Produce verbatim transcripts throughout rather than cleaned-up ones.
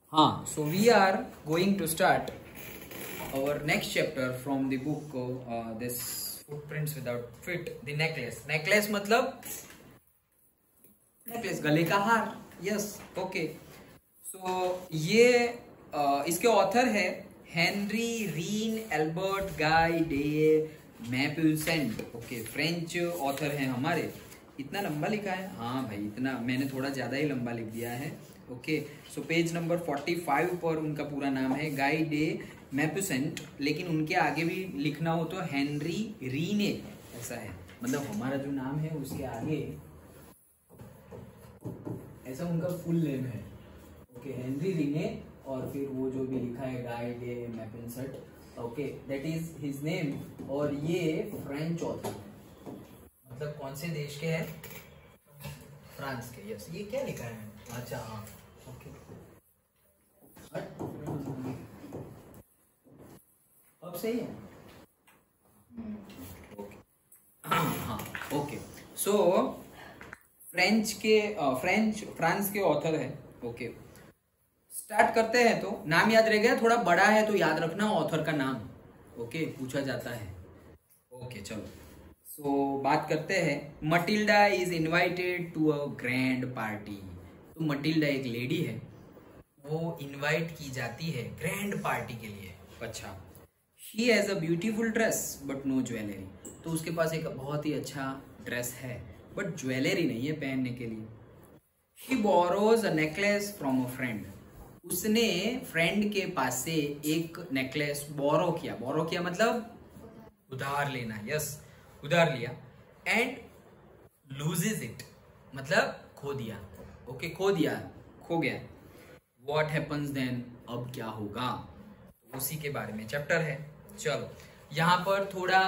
हाँ, so we are going to start our next chapter from the book uh, this footprints without fit, the necklace. Necklace मतलब necklace गले का हार. Yes, okay. So ये uh, इसके author है Henri René Albert Guy de Maupassant. Okay, French author है हमारे. इतना लंबा लिखा है. हाँ भाई, इतना मैंने थोड़ा ज्यादा ही लंबा लिख दिया है. ओके, सो पेज नंबर पैंतालीस पर उनका पूरा नाम है गाय डे मैप्यूसेंट, लेकिन उनके आगे भी लिखना हो तो हेनरी रीने ऐसा है. मतलब हमारा जो नाम है उसके आगे ऐसा उनका फुल नेम है. ओके, हेनरी रीने और फिर वो जो भी लिखा है Guy de Maupassant. Okay, that is his name. और ये फ्रेंच ऑथर, मतलब कौन से देश के हैं? फ्रांस के. यस, ये क्या लिखा है? अच्छा हाँ, ओके. अब सही है. ओके हाँ, ओके. सो फ्रेंच के फ्रेंच फ्रांस के ऑथर है. ओके, स्टार्ट करते हैं. तो नाम याद रह गया? थोड़ा बड़ा है तो याद रखना ऑथर का नाम. ओके, पूछा जाता है. ओके, चलो. सो so, बात करते हैं. Matilda is invited to a grand party. तो मटिल्डा एक लेडी है, वो इनवाइट की जाती है ग्रैंड पार्टी के लिए. अच्छा, she has a beautiful dress but no jewellery. तो उसके पास एक बहुत ही अच्छा ड्रेस है बट ज्वेलरी नहीं है पहनने के लिए. She borrows a necklace from a friend. उसने फ्रेंड के पास से एक नेकलेस बोरो किया. बोरो किया मतलब उधार लेना. यस, उधार लिया. एंड लूजेज इट मतलब खो दिया. ओके, खो दिया, खो गया. What happens then? अब क्या होगा? उसी के बारे में चैप्टर है. चलो, यहाँ पर थोड़ा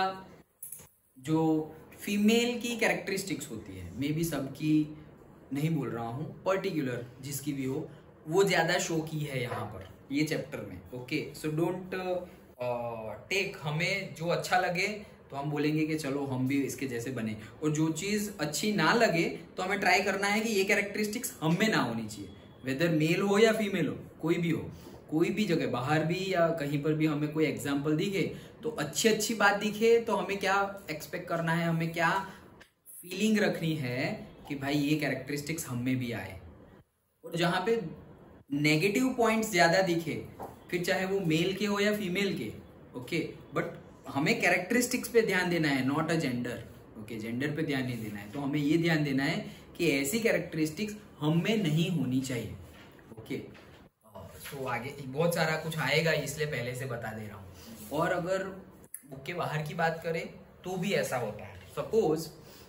जो फीमेल की कैरेक्टरिस्टिक्स होती है, मे बी सबकी नहीं बोल रहा हूँ, पर्टिकुलर जिसकी भी हो, वो ज्यादा शो की है यहाँ पर ये चैप्टर में. Okay, so don't take. हमें जो अच्छा लगे तो हम बोलेंगे कि चलो हम भी इसके जैसे बने, और जो चीज अच्छी ना लगे तो हमें ट्राई करना है कि ये कैरेक्टरिस्टिक्स हम में ना होनी चाहिए. वेदर मेल हो या फीमेल हो, कोई भी हो, कोई भी जगह, बाहर भी या कहीं पर भी हमें कोई एग्जाम्पल दिखे तो अच्छी अच्छी बात दिखे तो हमें क्या एक्सपेक्ट करना है, हमें क्या फीलिंग रखनी है कि भाई ये कैरेक्टरिस्टिक्स हम में भी आए. और जहाँ पे नेगेटिव पॉइंट्स ज्यादा दिखे, फिर चाहे वो मेल के हो या फीमेल के, ओके, बट हमें कैरेक्टरिस्टिक्स पे ध्यान देना है, not a gender. Okay, gender पे ध्यान नहीं देना है. तो हमें ये ध्यान देना है कि ऐसी कैरेक्टरिस्टिक्स हम में नहीं होनी चाहिए. ओके, तो आगे बहुत सारा कुछ आएगा, इसलिए पहले से बता दे रहा हूँ. और अगर बुक के बाहर की बात करें तो भी ऐसा होता है. सपोज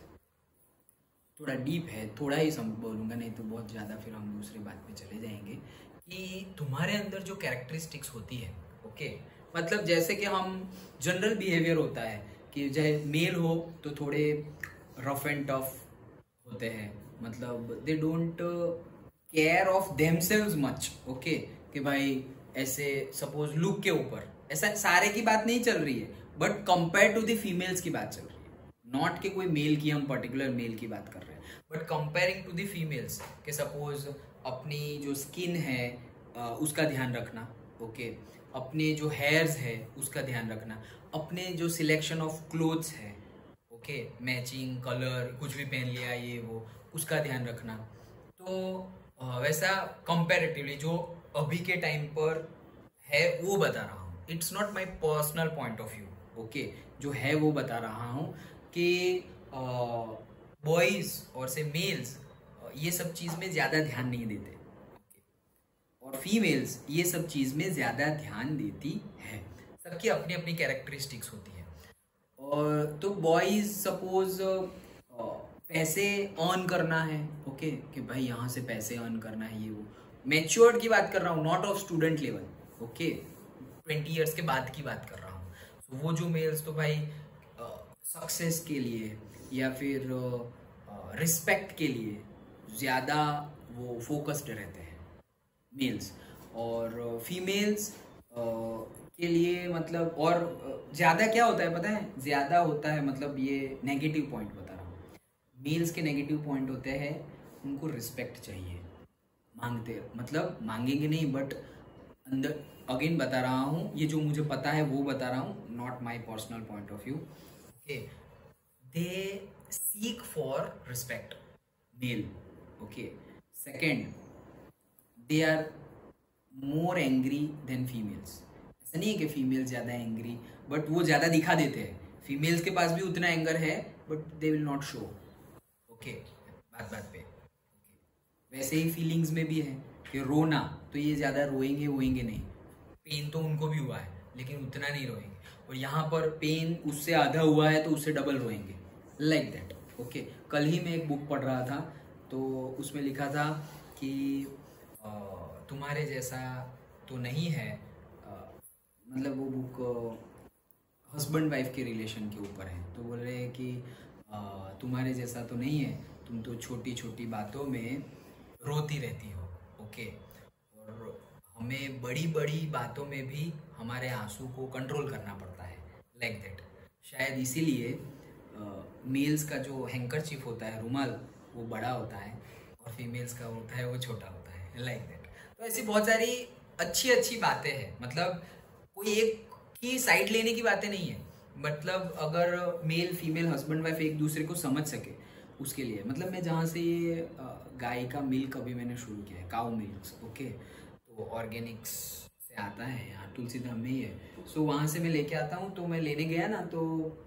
थोड़ा डीप है, थोड़ा ही सम बोलूंगा, नहीं तो बहुत ज्यादा फिर हम दूसरी बात पे चले जाएंगे. कि तुम्हारे अंदर जो कैरेक्टरिस्टिक्स होती है, ओके, मतलब जैसे कि हम जनरल बिहेवियर होता है कि चाहे मेल हो तो थोड़े रफ एंड टफ होते हैं, मतलब they don't care of themselves much. Okay, कि भाई ऐसे सपोज लुक के ऊपर, ऐसा सारे की बात नहीं चल रही है, but compare to the females की बात चल रही है. नॉट कि कोई मेल की, हम पर्टिकुलर मेल की बात कर रहे हैं, but comparing to the females के सपोज अपनी जो स्किन है उसका ध्यान रखना. ओके, अपने जो हेयर्स है उसका ध्यान रखना, अपने जो सिलेक्शन ऑफ क्लोथ्स है, ओके, मैचिंग कलर कुछ भी पहन लिया ये वो, उसका ध्यान रखना. तो वैसा कंपैरेटिवली जो अभी के टाइम पर है वो बता रहा हूँ. It's not my personal point of view. Okay, जो है वो बता रहा हूँ कि बॉयज और से मेल्स ये सब चीज में ज्यादा ध्यान नहीं देते, और फीमेल्स ये सब चीज में ज्यादा ध्यान देती है. सबकी अपनी अपनी कैरेक्टरिस्टिक्स होती है. और तो बॉयज सपोज पैसे अर्न करना है, ओके, कि भाई यहाँ से पैसे अर्न करना है, ये वो मैच्योर्ड की बात कर रहा हूँ, not of student level. Okay, twenty years के बाद की बात कर रहा हूँ. तो वो जो मेल्स तो भाई सक्सेस के लिए या फिर रिस्पेक्ट के लिए ज्यादा वो फोकस्ड रहते हैं मेल्स, और फीमेल्स के लिए मतलब और ज्यादा क्या होता है पता है? ज्यादा होता है मतलब ये नेगेटिव पॉइंट बता रहा हूँ. मेल्स के नेगेटिव पॉइंट होते हैं, उनको रिस्पेक्ट चाहिए, मांगते, मतलब मांगेंगे नहीं, बट अंदर अगेन बता रहा हूँ, ये जो मुझे पता है वो बता रहा हूँ, not my personal point of view. Okay, they seek for respect, male. Okay, second, they are more angry than females. ऐसा नहीं है कि फीमेल्स ज़्यादा एंग्री, बट वो ज़्यादा दिखा देते हैं। फीमेल्स के पास भी उतना एंगर है, but they will not show. Okay, बात बात पे। okay. वैसे ही फीलिंग्स में भी है कि रोना, तो ये ज़्यादा रोएंगे वोएंगे नहीं। पेन तो उनको भी हुआ है, लेकिन उतना नहीं रोएंगे। और यहाँ पर पेन उससे आधा हुआ है तो उससे डबल रोएंगे, लाइक दैट। ओके, कल ही मैं एक बुक पढ़ रहा था, तो उसमें लिखा था कि आ, तुम्हारे जैसा तो नहीं है, आ, मतलब वो बुक हस्बैंड वाइफ के रिलेशन के ऊपर है। तो बोल रहे हैं कि आ, तुम्हारे जैसा तो नहीं है, तुम तो छोटी छोटी बातों में रोती रहती हो। ओके, और हमें बड़ी बड़ी बातों में भी हमारे आंसू को कंट्रोल करना पड़ता है, लाइक दैट। शायद इसीलिए मेल्स का जो हैंकरचीफ होता है, रुमाल, वो बड़ा होता है, और फीमेल्स का होता है वो छोटा होता है, लाइक दैट। तो ऐसी बहुत सारी अच्छी अच्छी बातें हैं, मतलब कोई एक की साइड लेने की बातें नहीं है। मतलब अगर मेल फीमेल हस्बैंड वाइफ एक दूसरे को समझ सके, उसके लिए। मतलब मैं जहाँ से ये गाय का मिल्क अभी मैंने शुरू किया है, काऊ मिल्क। ओके, तो ऑर्गेनिक्स से आता है, यहाँ तुलसी धाम में ही है। सो वहाँ से मैं लेके आता हूँ। तो मैं लेने गया ना, तो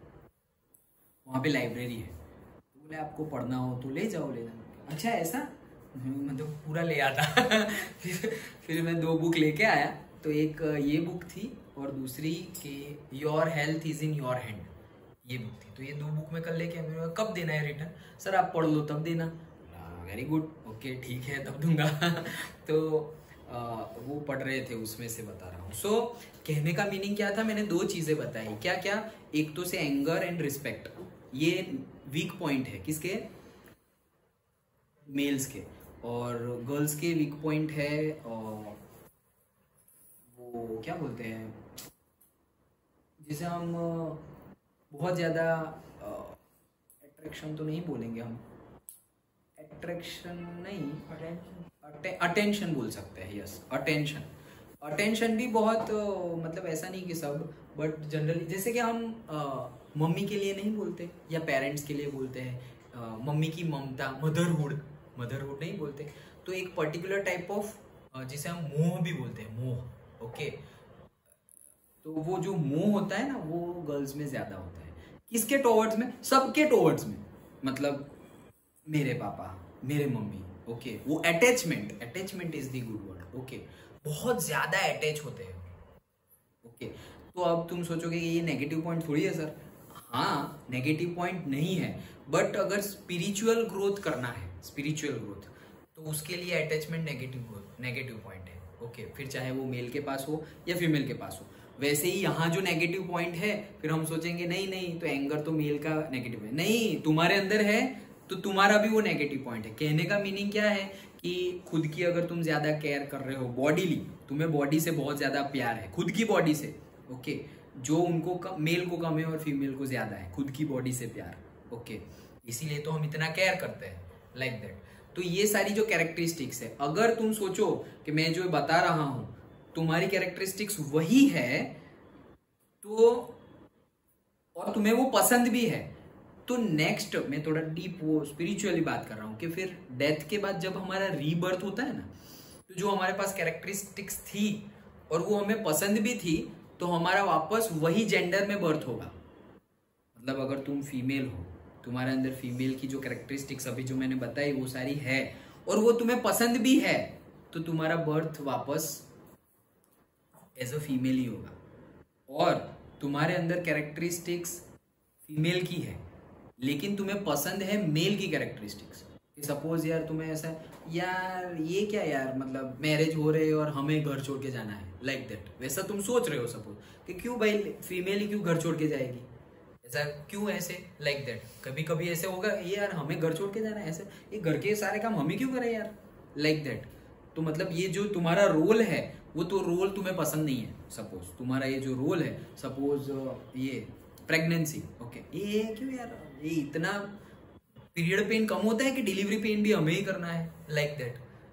वहाँ पे लाइब्रेरी है, तो बोले आपको पढ़ना हो तो ले जाओ, ले जाओ। अच्छा ऐसा, मैं तो पूरा ले आता। फिर फिर मैं दो बुक लेके आया, तो एक ये बुक थी और दूसरी कि your health is in your hand, ये बुक थी। तो ये दो बुक मैं कल लेके आया। मैंने कब देना है रिटर्न? सर आप पढ़ लो तब देना। वेरी गुड, ओके ठीक है, तब दूंगा। तो आ, वो पढ़ रहे थे, उसमें से बता रहा हूँ। सो so, कहने का मीनिंग क्या था, मैंने दो चीजें बताई। क्या क्या? एक तो से एंगर एंड रिस्पेक्ट, ये वीक पॉइंट है किसके? मेल्स के। और गर्ल्स के वीक पॉइंट है और वो क्या बोलते हैं, जिसे हम बहुत ज़्यादा अट्रैक्शन तो नहीं बोलेंगे हम, अट्रैक्शन नहीं, अटेंशन बोल सकते हैं। Yes, attention. अटेंशन भी बहुत, मतलब ऐसा नहीं कि सब, बट जनरली जैसे कि हम मम्मी के लिए नहीं बोलते, या पेरेंट्स के लिए बोलते हैं, मम्मी की ममता, मदरहुड, मदरहुड नहीं बोलते। तो एक पर्टिकुलर टाइप ऑफ, जिसे हम मोह भी बोलते हैं, मोह। ओके, तो वो जो मोह होता है ना, वो गर्ल्स में ज्यादा होता है। किसके टॉवर्ड्स में? सबके टॉवर्ड्स में। मतलब मेरे पापा, मेरे मम्मी। ओके, वो attachment, attachment is the good word. Okay, बहुत ज्यादा अटैच होते हैं। ओके, तो अब तुम सोचोगे कि ये नेगेटिव पॉइंट थोड़ी है सर। हाँ, नेगेटिव पॉइंट नहीं है, बट अगर स्पिरिचुअल ग्रोथ करना है, स्पिरिचुअल ग्रोथ, तो उसके लिए attachment negative growth, negative point है। ओके, फिर चाहे वो मेल के पास हो या फीमेल के पास हो। वैसे ही यहाँ जो नेगेटिव पॉइंट है, फिर हम सोचेंगे नहीं नहीं, तो एंगर तो मेल का नेगेटिव है। नहीं, तुम्हारे अंदर है तो तुम्हारा भी वो नेगेटिव पॉइंट है। कहने का मीनिंग क्या है कि खुद की अगर तुम ज्यादा केयर कर रहे हो बॉडीली, तुम्हें बॉडी से बहुत ज्यादा प्यार है, खुद की बॉडी से। ओके, जो उनको कम, मेल को कम है और फीमेल को ज्यादा है खुद की बॉडी से प्यार। ओके, इसीलिए तो हम इतना केयर करते हैं, लाइक दैट। तो ये सारी जो कैरेक्टरिस्टिक्स है, अगर तुम सोचो कि मैं जो बता रहा हूं तुम्हारी कैरेक्टरिस्टिक्स वही है, तो और तुम्हें वो पसंद भी है, तो नेक्स्ट मैं थोड़ा डीप वो स्पिरिचुअली बात कर रहा हूं कि फिर डेथ के बाद जब हमारा रीबर्थ होता है ना, तो जो हमारे पास कैरेक्टरिस्टिक्स थी और वो हमें पसंद भी थी, तो हमारा वापस वही जेंडर में बर्थ होगा। मतलब अगर तुम फीमेल हो, तुम्हारे अंदर फीमेल की जो कैरेक्टरिस्टिक्स अभी जो मैंने बताई वो सारी है, और वो तुम्हें पसंद भी है, तो तुम्हारा बर्थ वापस एज अ फीमेल ही होगा। और तुम्हारे अंदर कैरेक्टरिस्टिक्स फीमेल की है, लेकिन तुम्हें पसंद है मेल की कैरेक्टरिस्टिक्स। सपोज यार तुम्हें ऐसा, यार ये क्या यार, मतलब मैरिज हो रहे और हमें घर छोड़ के जाना है, लाइक दैट, वैसा तुम सोच रहे हो सपोज कि क्यों भाई फीमेल ही क्यों घर छोड़ के जाएगी, ऐसा क्यों, ऐसे लाइक दैट। कभी कभी ऐसे होगा, ये यार हमें घर छोड़ के जाना है, ऐसे ये घर के सारे काम हम ही क्यों करें यार, लाइक दैट। तो मतलब ये जो तुम्हारा रोल है, वो तो रोल तुम्हें पसंद नहीं है। सपोज तुम्हारा ये जो रोल है, सपोज ये प्रेगनेंसी, ओके, ये क्यों यार, ये इतना पीरियड पेन कम होता है कि डिलीवरी पेन भी हमें ही करना है, लाइक दैट।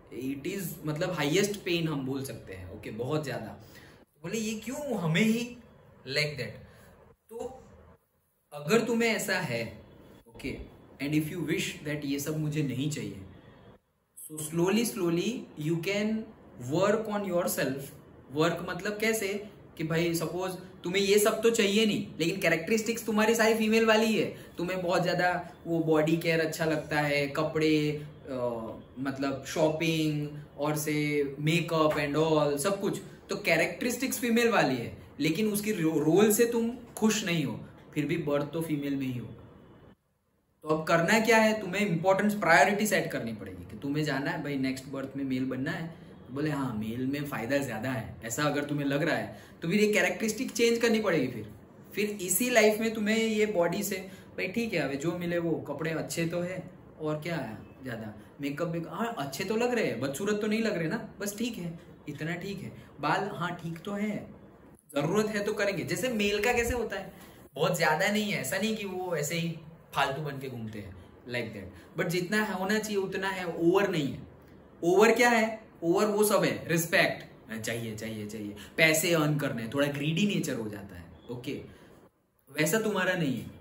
इट इज मतलब हाईएस्ट पेन हम बोल सकते हैं। ओके okay, बहुत ज्यादा। बोले ये क्यों हमें ही लाइक दैट। तो अगर तुम्हें ऐसा है okay and if you wish that ये सब मुझे नहीं चाहिए, so slowly slowly you can work on yourself. Work मतलब कैसे कि भाई सपोज तुम्हें ये सब तो चाहिए नहीं, लेकिन कैरेक्टरिस्टिक्स तुम्हारी सारी फीमेल वाली ही है। तुम्हें बहुत ज्यादा वो बॉडी केयर अच्छा लगता है, कपड़े आ, मतलब शॉपिंग और से मेकअप एंड ऑल सब कुछ, तो कैरेक्टरिस्टिक्स फीमेल वाली है, लेकिन उसकी रोल से तुम खुश नहीं हो, फिर भी बर्थ तो फीमेल में ही हो। तो अब करना क्या है, तुम्हें इंपॉर्टेंस प्रायोरिटी सेट करनी पड़ेगी कि तुम्हें जाना है भाई नेक्स्ट बर्थ में मेल बनना है। बोले हाँ मेल में फायदा ज्यादा है, ऐसा अगर तुम्हें लग रहा है तो फिर ये कैरेक्टरिस्टिक चेंज करनी पड़ेगी। फिर फिर इसी लाइफ में तुम्हें ये बॉडी से भाई ठीक है, अभी जो मिले वो, कपड़े अच्छे तो है और क्या है ज्यादा, मेकअप भी हाँ अच्छे तो लग रहे हैं, बदसूरत तो नहीं लग रहे ना, बस ठीक है, इतना ठीक है, बाल हाँ ठीक तो है, जरूरत है तो करेंगे। जैसे मेल का कैसे होता है, बहुत ज्यादा नहीं है, ऐसा नहीं कि वो ऐसे ही फालतू बन के घूमते हैं लाइक दैट, बट जितना होना चाहिए उतना है, ओवर नहीं है। ओवर क्या है, ओवर वो सब है, रिस्पेक्ट चाहिए चाहिए चाहिए, पैसे अर्न करने, थोड़ा ग्रीडी नेचर हो जाता है। ओके वैसा तुम्हारा नहीं है,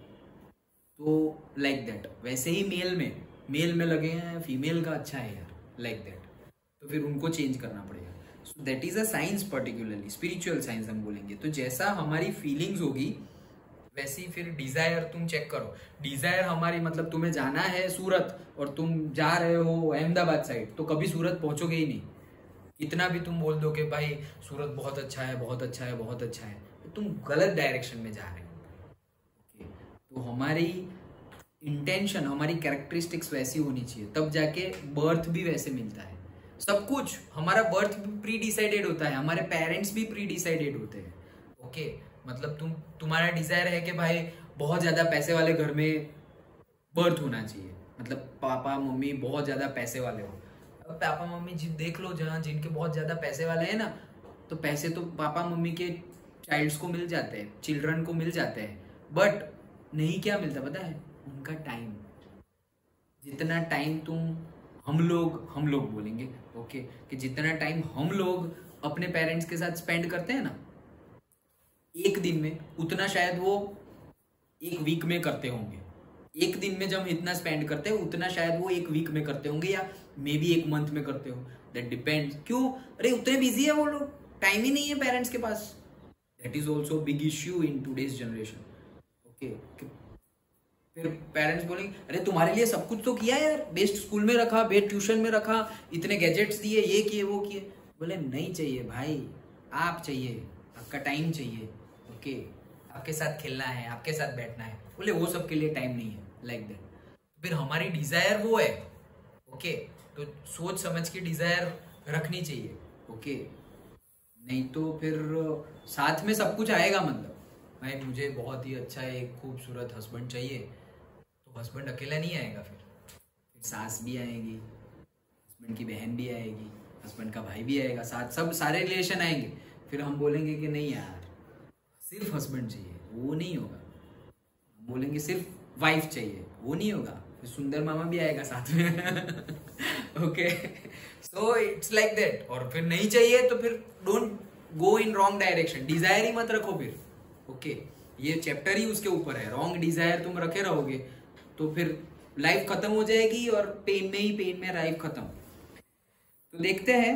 तो लाइक दैट। वैसे ही मेल में मेल में लगे हैं फीमेल का अच्छा है यार लाइक दैट, तो फिर उनको चेंज करना पड़ेगा। So that is a science, particularly spiritual science हम बोलेंगे। तो जैसा हमारी फीलिंग्स होगी वैसी फिर डिजायर तुम चेक करो। डिजायर हमारी मतलब तुम्हें जाना है सूरत और तुम जा रहे हो अहमदाबाद साइड, तो कभी सूरत पहुंचोगे ही नहीं। इतना भी तुम बोल दो कि भाई सूरत बहुत अच्छा है बहुत अच्छा है बहुत अच्छा है, तो तुम गलत डायरेक्शन में जा रहे हो। ओके तो हमारी इंटेंशन, हमारी कैरेक्टरिस्टिक्स वैसी होनी चाहिए, तब जाके बर्थ भी वैसे मिलता है। सब कुछ हमारा बर्थ भी प्री डिसाइडेड होता है, हमारे पेरेंट्स भी प्री डिसाइडेड होते हैं। ओके मतलब तुम तुम्हारा डिजायर है कि भाई बहुत ज्यादा पैसे वाले घर में बर्थ होना चाहिए, मतलब पापा मम्मी बहुत ज्यादा पैसे वाले हो। अब पापा मम्मी जिन देख लो जहाँ जिनके बहुत ज्यादा पैसे वाले हैं ना, तो पैसे तो पापा मम्मी के चाइल्ड्स को मिल जाते हैं, चिल्ड्रन को मिल जाते हैं, बट नहीं क्या मिलता पता है, उनका टाइम। जितना टाइम तुम हम लोग हम लोग बोलेंगे ओके कि जितना टाइम हम लोग अपने पेरेंट्स के साथ स्पेंड करते हैं ना एक दिन में, उतना शायद वो एक वीक में करते होंगे। एक दिन में जब इतना स्पेंड करते हैं उतना शायद वो एक वीक में करते होंगे, या मे बी एक मंथ में करते हो, दैट डिपेंड्स। क्यों, अरे उतने बिजी है वो लोग, टाइम ही नहीं है पेरेंट्स के पास। That is also big issue in today's generation. Okay फिर पेरेंट्स बोलेंगे अरे तुम्हारे लिए सब कुछ तो किया यार, बेस्ट स्कूल में रखा, बेस्ट ट्यूशन में रखा, इतने गैजेट्स दिए, ये किए वो किए। बोले नहीं चाहिए भाई, आप चाहिए, आपका टाइम चाहिए। ओके आपके साथ खेलना है, आपके साथ बैठना है। बोले वो सब के लिए टाइम नहीं है लाइक दैट। फिर हमारी डिजायर वो है ओके, तो सोच समझ के डिजायर रखनी चाहिए। ओके नहीं तो फिर साथ में सब कुछ आएगा, मतलब भाई मुझे बहुत ही अच्छा एक खूबसूरत हस्बैंड चाहिए, तो हस्बैंड अकेला नहीं आएगा, फिर फिर सास भी आएगी, हस्बैंड की बहन भी आएगी, हस्बैंड का भाई भी आएगा, साथ सब सारे रिलेशन आएंगे। फिर हम बोलेंगे कि नहीं यार सिर्फ हस्बैंड चाहिए, वो नहीं होगा। बोलेंगे सिर्फ वाइफ चाहिए, वो नहीं होगा, फिर सुंदर मामा भी आएगा साथ में। Okay so it's like that. और फिर नहीं चाहिए तो फिर don't go in wrong direction, desire ही मत रखो फिर। Okay okay? ये चैप्टर ही उसके ऊपर है, रॉन्ग डिजायर तुम रखे रहोगे तो फिर लाइफ खत्म हो जाएगी और पेन में ही पेन में लाइफ खत्म। तो देखते हैं,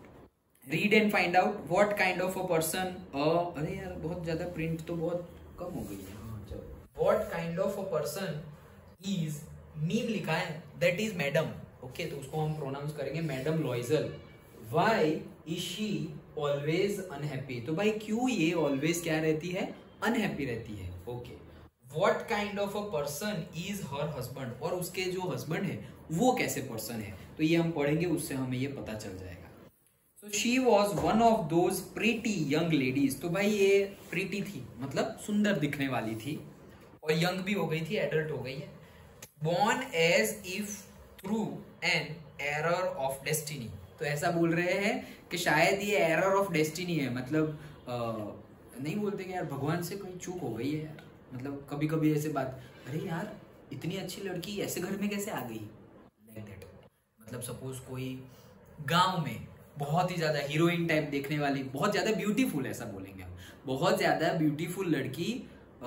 read and find out what kind of a person. अरे यार बहुत ज्यादा प्रिंट तो बहुत कम हो गई है। हाँ चलो, what kind of a person is, मीम लिखा है दैट इज मैडम। ओके तो उसको हम प्रोनाउंस करेंगे madam Loisel. Why is she always unhappy, तो भाई क्यों ये ऑलवेज क्या रहती है, अनहैप्पी रहती है। Okay what kind of a person is her husband, और उसके जो हस्बैंड है वो कैसे पर्सन है, तो ये हम पढ़ेंगे, उससे हमें ये पता चल जाएगा। So she was one of those pretty young ladies, तो भाई ये प्रीटी थी मतलब सुंदर दिखने वाली थी, और यंग भी हो गई थी, एडल्ट हो गई है। Born as if through an error of destiny, तो ऐसा बोल रहे हैं कि शायद ये एरर ऑफ डेस्टिनी है, मतलब आ, नहीं बोलते कि यार भगवान से कोई चूक हो गई है यार, मतलब कभी कभी ऐसे बात, अरे यार इतनी अच्छी लड़की ऐसे घर में कैसे आ गई, लाइक दैट। मतलब सपोज कोई गांव में बहुत ही ज्यादा हीरोइन टाइप देखने वाली, बहुत ज्यादा ब्यूटीफुल, ऐसा बोलेंगे हम, बहुत ज्यादा ब्यूटीफुल लड़की आ,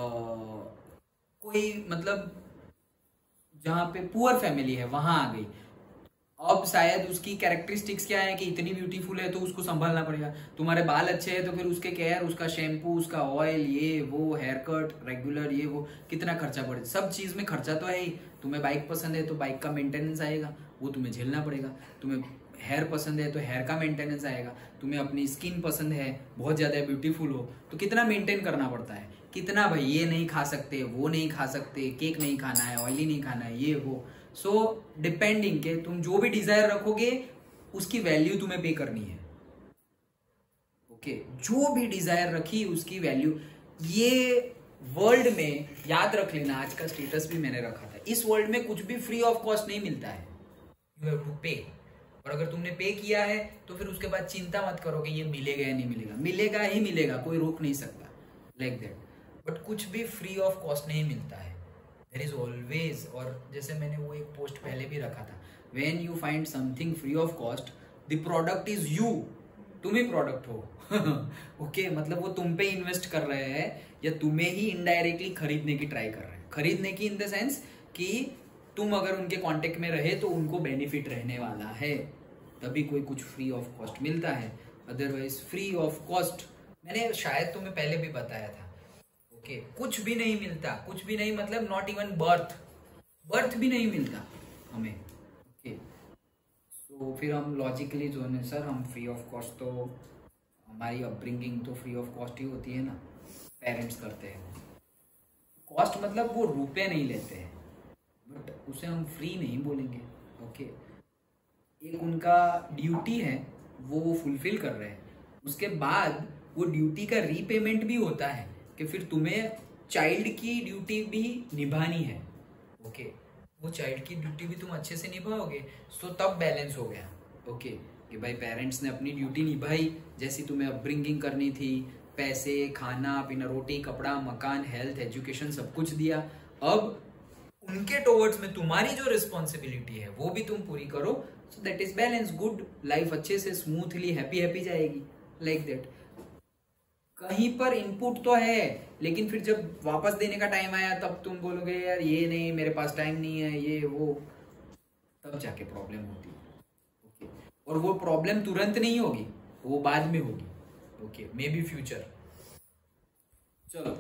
कोई मतलब जहाँ पे पुअर फैमिली है वहां आ गई। अब शायद उसकी कैरेक्टरिस्टिक्स क्या है कि इतनी ब्यूटीफुल है तो उसको संभालना पड़ेगा। तुम्हारे बाल अच्छे हैं तो फिर उसके केयर, उसका शैम्पू, उसका ऑयल, ये वो, हेयर कट रेगुलर, ये वो, कितना खर्चा पड़े, सब चीज में खर्चा तो है ही। तुम्हें बाइक पसंद है तो बाइक का मेंटेनेंस आएगा, वो तुम्हें झेलना पड़ेगा। तुम्हें हेयर पसंद है तो हेयर का मेंटेनेंस आएगा। तुम्हें अपनी स्किन पसंद है, बहुत ज्यादा ब्यूटीफुल हो तो कितना मेंटेन करना पड़ता है, कितना भाई, ये नहीं खा सकते, वो नहीं खा सकते, केक नहीं खाना है, ऑयली नहीं खाना है, ये वो। सो डिपेंडिंग के तुम जो भी डिजायर रखोगे उसकी वैल्यू तुम्हें पे करनी है। Okay okay? जो भी डिजायर रखी उसकी वैल्यू, ये वर्ल्ड में याद रख लेना, आज का स्टेटस भी मैंने रखा था, इस वर्ल्ड में कुछ भी फ्री ऑफ कॉस्ट नहीं मिलता है, यू हैव टू पे। और अगर तुमने पे किया है तो फिर उसके बाद चिंता मत करो कि ये मिलेगा या नहीं मिलेगा, मिलेगा ही मिलेगा, कोई रोक नहीं सकता, लाइक दैट। बट कुछ भी फ्री ऑफ कॉस्ट नहीं मिलता है, देयर इज ऑलवेज। और जैसे मैंने वो एक पोस्ट पहले भी रखा था, when you find something free of cost the product is you, तुम ही प्रोडक्ट हो। ओके okay, मतलब वो तुम पे इन्वेस्ट कर रहे हैं या तुम्हें ही इनडायरेक्टली खरीदने की ट्राई कर रहे हैं। खरीदने की इन द सेंस कि तुम अगर उनके कांटेक्ट में रहे तो उनको बेनिफिट रहने वाला है, तभी कोई कुछ फ्री ऑफ कॉस्ट मिलता है। अदरवाइज फ्री ऑफ कॉस्ट, मैंने शायद तुम्हें पहले भी बताया था, ओके okay, कुछ भी नहीं मिलता, कुछ भी नहीं, मतलब नॉट इवन बर्थ, बर्थ भी नहीं मिलता हमें। Okay okay. तो फिर हम लॉजिकली जो है सर, हम फ्री ऑफ कॉस्ट, तो हमारी अपब्रिंगिंग तो फ्री ऑफ कॉस्ट ही होती है ना, पेरेंट्स करते हैं। कॉस्ट मतलब वो रुपए नहीं लेते हैं, बट उसे हम फ्री नहीं बोलेंगे। Okay okay. एक उनका ड्यूटी है वो फुलफिल कर रहे हैं, उसके बाद वो ड्यूटी का रीपेमेंट भी होता है कि फिर तुम्हें चाइल्ड की ड्यूटी भी निभानी है। Okay okay. वो चाइल्ड की ड्यूटी भी तुम अच्छे से निभाओगे तो तब बैलेंस हो गया। Okay okay. कि भाई पेरेंट्स ने अपनी ड्यूटी निभाई, जैसी तुम्हें अपब्रिंगिंग करनी थी, पैसे, खाना पीना, रोटी कपड़ा मकान, हेल्थ, एजुकेशन, सब कुछ दिया। अब उनके टुवर्ड्स में तुम्हारी जो रिस्पॉन्सिबिलिटी है वो भी तुम पूरी करो, so that is balance, good life अच्छे से स्मूथली हैप्पी हैप्पी जाएगी, लाइक दैट। कहीं पर इनपुट तो है, लेकिन फिर जब वापस देने का टाइम आया तब तुम बोलोगे यार ये नहीं, मेरे पास टाइम नहीं है, ये वो, तब जाके प्रॉब्लम होती है। ओके, और वो प्रॉब्लम तुरंत नहीं होगी, वो बाद में होगी। Okay, maybe future. चलो,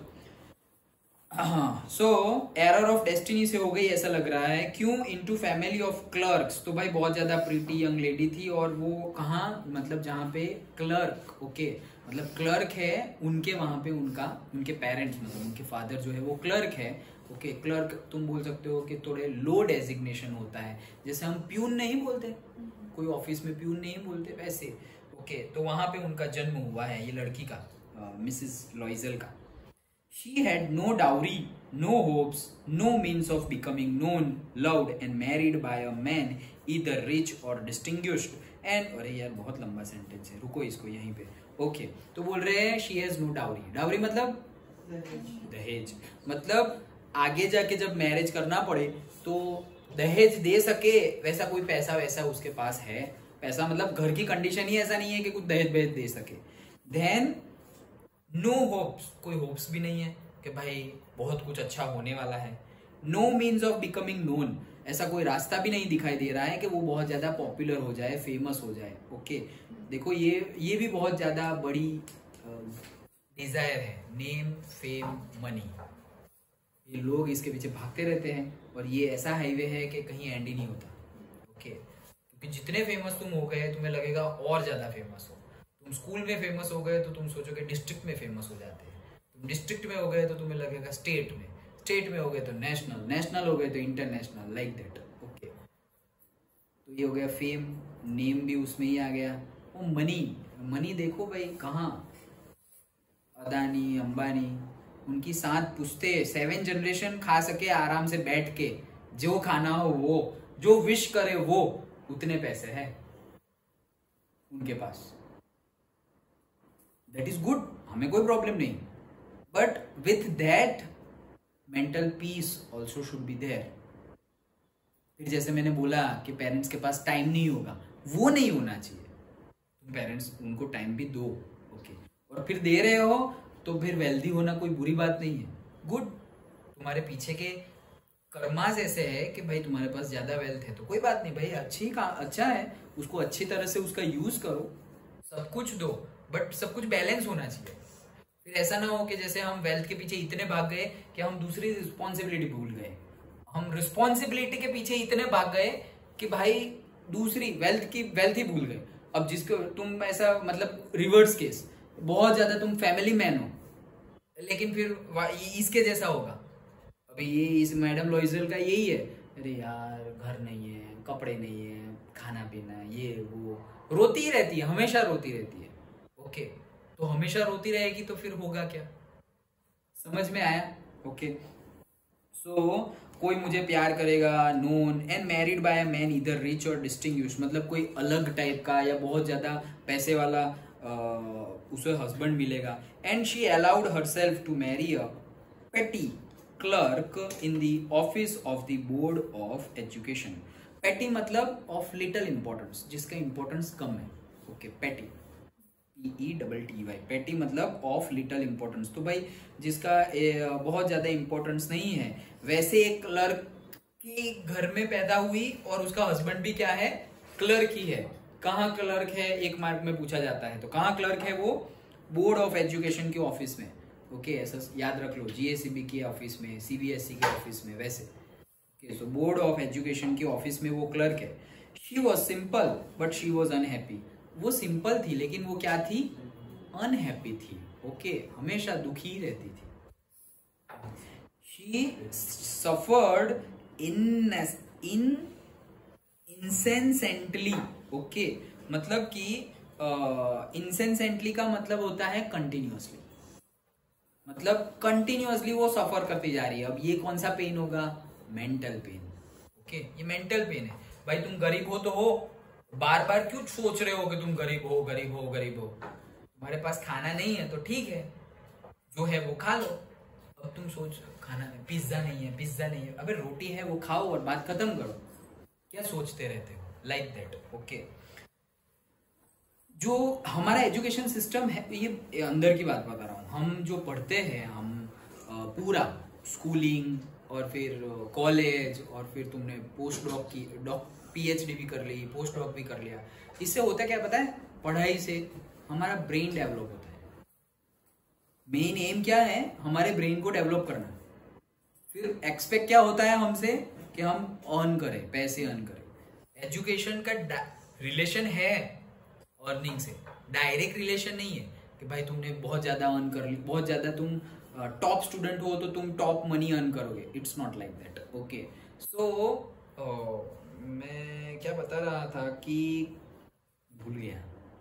हाँ, सो एरर ऑफ डेस्टिनी से हो गई ऐसा लग रहा है। क्यों इनटू फैमिली ऑफ क्लर्क्स, तो भाई बहुत ज्यादा प्रीटी यंग लेडी थी, और वो कहाँ, मतलब जहाँ पे क्लर्क, ओके मतलब क्लर्क है उनके, वहां पे उनका, उनके पेरेंट्स मतलब उनके फादर जो है वो क्लर्क है। ओके, क्लर्क तुम बोल सकते हो कि थोड़े लो डेजिग्नेशन होता है, जैसे हम प्यून नहीं बोलते, कोई ऑफिस में प्यून नहीं बोलते वैसे। ओके, तो वहां पे उनका जन्म हुआ है ये लड़की का, मिसेस लॉइजल का। She had no dowry, no hopes, no means of becoming known, loved and married by a man either rich or distinguished. And अरे यार बहुत लंबा सेंटेंस है, रुको इसको यहीं पे। ओके okay, तो बोल रहे हैं she has no dowry. Dowry मतलब दहेज, मतलब आगे जाके जब मैरिज करना पड़े तो दहेज दे सके वैसा कोई पैसा वैसा उसके पास है। पैसा मतलब घर की कंडीशन ही ऐसा नहीं है कि कुछ दहेज दहेज दे सके। देन नो होप्स, कोई होप्स भी नहीं है कि भाई बहुत कुछ अच्छा होने वाला है। No means of becoming known, ऐसा कोई रास्ता भी नहीं दिखाई दे रहा है कि वो बहुत ज्यादा पॉपुलर हो जाए, फेमस हो जाए। ओके, देखो ये ये भी बहुत ज्यादा बड़ी डिजायर है, नेम फेम मनी, ये लोग इसके पीछे भागते रहते हैं, और ये ऐसा हाईवे है कि कहीं एंड ही नहीं होता। ओके, क्योंकि जितने फेमस तुम हो गए तुम्हें लगेगा और ज्यादा फेमस हो। तुम स्कूल में फेमस हो गए तो तुम सोचोगे डिस्ट्रिक्ट में फेमस हो जाते हैं, तुम डिस्ट्रिक्ट में हो गए तो तुम्हें लगेगा स्टेट में, स्टेट में हो गए तो नेशनल, नेशनल हो गए तो इंटरनेशनल, लाइक दैट। ओके, तो ये हो गया फेम, नेम भी उसमें ही आ गया। वो मनी, मनी देखो भाई कहाँ, अदानी अंबानी, उनकी सात पुश्ते, सेवन जनरेशन खा सके आराम से बैठ के, जो खाना हो वो, जो विश करे वो, उतने पैसे है उनके पास। दैट इज गुड, हमें कोई प्रॉब्लम नहीं, but with that mental peace also should be there. फिर जैसे मैंने बोला कि पेरेंट्स के पास टाइम नहीं होगा, वो नहीं होना चाहिए। तुम पेरेंट्स उनको टाइम भी दो, ओके, और फिर दे रहे हो तो फिर वेल्दी होना कोई बुरी बात नहीं है, गुड। तुम्हारे पीछे के कर्मास ऐसे है कि भाई तुम्हारे पास ज्यादा वेल्थ है तो कोई बात नहीं भाई, अच्छी का अच्छा है, उसको अच्छी तरह से उसका यूज करो, सब कुछ दो, बट सब कुछ बैलेंस होना चाहिए। फिर ऐसा ना हो कि जैसे हम वेल्थ के पीछे इतने भाग गए कि हम दूसरी रिस्पॉन्सिबिलिटी भूल गए, हम रिस्पॉन्सिबिलिटी के पीछे इतने भाग गए कि भाई दूसरी वेल्थ की वेल्थ ही भूल गए। अब जिसको तुम ऐसा मतलब रिवर्स केस, बहुत ज्यादा तुम फैमिली मैन हो लेकिन फिर इसके जैसा होगा। अभी ये इस मैडम लॉइजल का यही है, अरे यार घर नहीं है, कपड़े नहीं है, खाना पीना ये वो, रोती ही रहती है, हमेशा रोती रहती है, ओके। तो हमेशा रोती रहेगी तो फिर होगा क्या, समझ में आया? ओके, सो कोई मुझे प्यार करेगा, known and married by a man either rich or distinguished, मतलब कोई अलग टाइप का या बहुत ज्यादा पैसे वाला uh, उसे हस्बैंड मिलेगा। And she allowed herself to marry a petty clerk in the office of the board of education. Petty मतलब ऑफ लिटिल इंपॉर्टेंस, जिसका इंपॉर्टेंस कम है, ओके, पेटी, ई डबल टी वाई, पेटी मतलब ऑफ लिटिल इंपॉर्टेंस, तो भाई जिसका ए, बहुत ज्यादा इंपॉर्टेंस नहीं है। वैसे एक क्लर्क के घर में पैदा हुई और उसका हस्बैंड भी क्या है, क्लर्क ही है। कहाँ क्लर्क है, एक मार्क में पूछा जाता है, तो कहाँ क्लर्क है वो, बोर्ड ऑफ एजुकेशन के ऑफिस में, ओके, ऐसा याद रख लो, जीएससीबी के ऑफिस में, सीबीएसई के ऑफिस में, वैसे, okay. So board of education के ऑफिस में वो क्लर्क है। She was simple but she was unhappy, वो सिंपल थी लेकिन वो क्या थी, अनहैप्पी थी, ओके, हमेशा दुखी रहती थी। She suffered in in incessantly, okay, मतलब कि इंसेंसेंटली uh, का मतलब होता है कंटिन्यूअसली, मतलब कंटिन्यूअसली वो सफर करती जा रही है। अब ये कौन सा पेन होगा, मेंटल पेन, ओके, ये मेंटल पेन है। भाई तुम गरीब हो तो हो, बार बार क्यों सोच रहे हो कि तुम गरीब हो गरीब हो गरीब हो, तुम्हारे पास खाना नहीं है तो ठीक है, जो है वो खा लो। अब तुम सोच खाना नहीं, पिज्जा नहीं है, पिज्जा नहीं है, अबे रोटी है वो खाओ और बात खत्म करो, क्या सोचते रहते हो, लाइक दैट, ओके। जो हमारा एजुकेशन सिस्टम है, ये अंदर की बात बता रहा हूँ, हम जो पढ़ते हैं, हम पूरा स्कूलिंग और फिर कॉलेज और फिर तुमने पोस्ट डॉक की, डॉक पीएचडी भी कर ली, पोस्ट डॉक भी कर लिया, इससे होता क्या पता है, पढ़ाई से हमारा ब्रेन डेवलप होता है। मेन एम क्या है, हमारे ब्रेन को डेवलप करना। फिर एक्सपेक्ट क्या होता है हमसे कि हम अर्न करें, पैसे अर्न करें। एजुकेशन का रिलेशन है अर्निंग से, डायरेक्ट रिलेशन नहीं है कि भाई तुमने बहुत ज्यादा अर्न कर ली, बहुत ज्यादा तुम टॉप uh, स्टूडेंट हो तो तुम टॉप मनी अर्न करोगे, it's not like that, okay. So मैं क्या बता रहा था कि भूल गया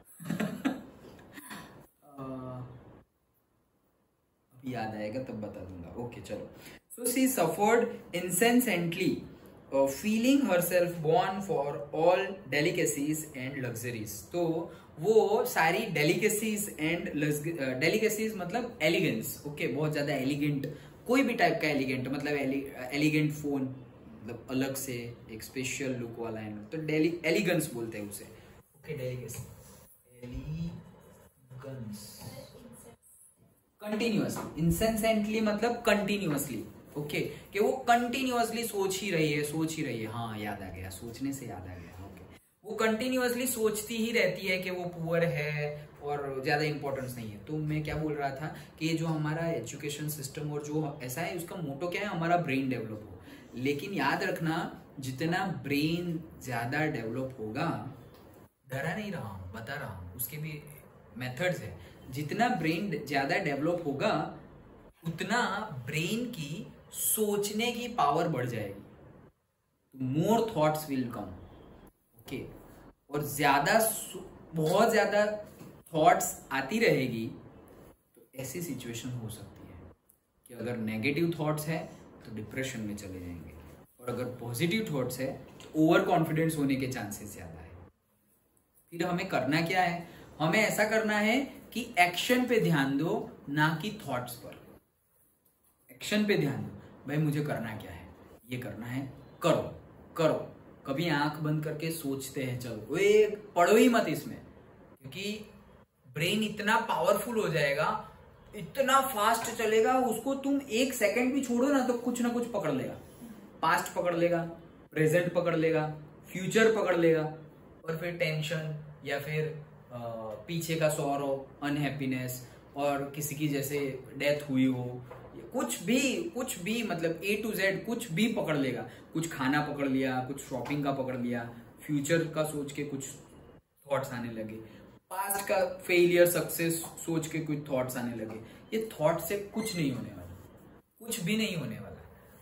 अभी याद आएगा तब बता दूंगा, ओके चलो। So she suffered incessantly feeling herself born for all delicacies and luxuries, तो वो सारी डेलिकेसीज एंड डेलिकेसीज मतलब एलिगेंस, ओके, बहुत ज्यादा एलिगेंट, कोई भी टाइप का एलिगेंट, मतलब एलिगेंट फोन, मतलब अलग से एक स्पेशल लुक वाला है, तो डेली एलिगेंस बोलते हैं उसे, okay, delicacy, elegance, continuously, incessantly मतलब कंटिन्यूअसली, ओके, कि वो कंटिन्यूअसली सोच ही रही है, सोच ही रही है, हाँ याद आ गया, सोचने से याद आ गया, ओके, वो कंटिन्यूअसली सोचती ही रहती है कि वो पुअर है और ज्यादा इंपॉर्टेंस नहीं है। तो मैं क्या बोल रहा था कि ये जो हमारा एजुकेशन सिस्टम और जो ऐसा है, उसका मोटो क्या है, हमारा ब्रेन डेवलप हो। लेकिन याद रखना, जितना ब्रेन ज्यादा डेवलप होगा, डरा नहीं रहा हूं, बता रहा हूं, उसके भी मेथड्स है, जितना ब्रेन ज्यादा डेवलप होगा उतना ब्रेन की सोचने की पावर बढ़ जाएगी, more thoughts will come, okay, और ज्यादा बहुत ज्यादा थॉट्स आती रहेगी तो ऐसी सिचुएशन हो सकती है कि अगर नेगेटिव थॉट्स है तो डिप्रेशन में चले जाएंगे, और अगर पॉजिटिव थॉट्स है तो ओवर कॉन्फिडेंस होने के चांसेस ज्यादा है। फिर हमें करना क्या है, हमें ऐसा करना है कि एक्शन पे ध्यान दो, ना कि थॉट्स पर। एक्शन पे ध्यान दो, भाई मुझे करना क्या है, ये करना है, करो करो, कभी आंख बंद करके सोचते हैं, चलो वे पढ़ो ही मत इसमें, क्योंकि ब्रेन इतना पावरफुल हो जाएगा, इतना फास्ट चलेगा, उसको तुम एक सेकंड भी छोड़ो ना तो कुछ ना कुछ पकड़ लेगा। पास्ट पकड़ लेगा, प्रेजेंट पकड़ लेगा, फ्यूचर पकड़ लेगा, और फिर टेंशन या फिर आ, पीछे का सॉरो, अनहैप्पीनेस, और किसी की जैसे डेथ हुई हो, कुछ भी कुछ भी मतलब ए टू जेड कुछ भी पकड़ लेगा। कुछ खाना पकड़ लिया, कुछ शॉपिंग का पकड़ लिया, फ्यूचर का सोच के कुछ थॉट्स आने लगे, पास्ट का फेलियर सक्सेस सोच के कुछ थॉट्स आने लगे। ये थॉट से कुछ नहीं होने वाला, कुछ भी नहीं होने वाला।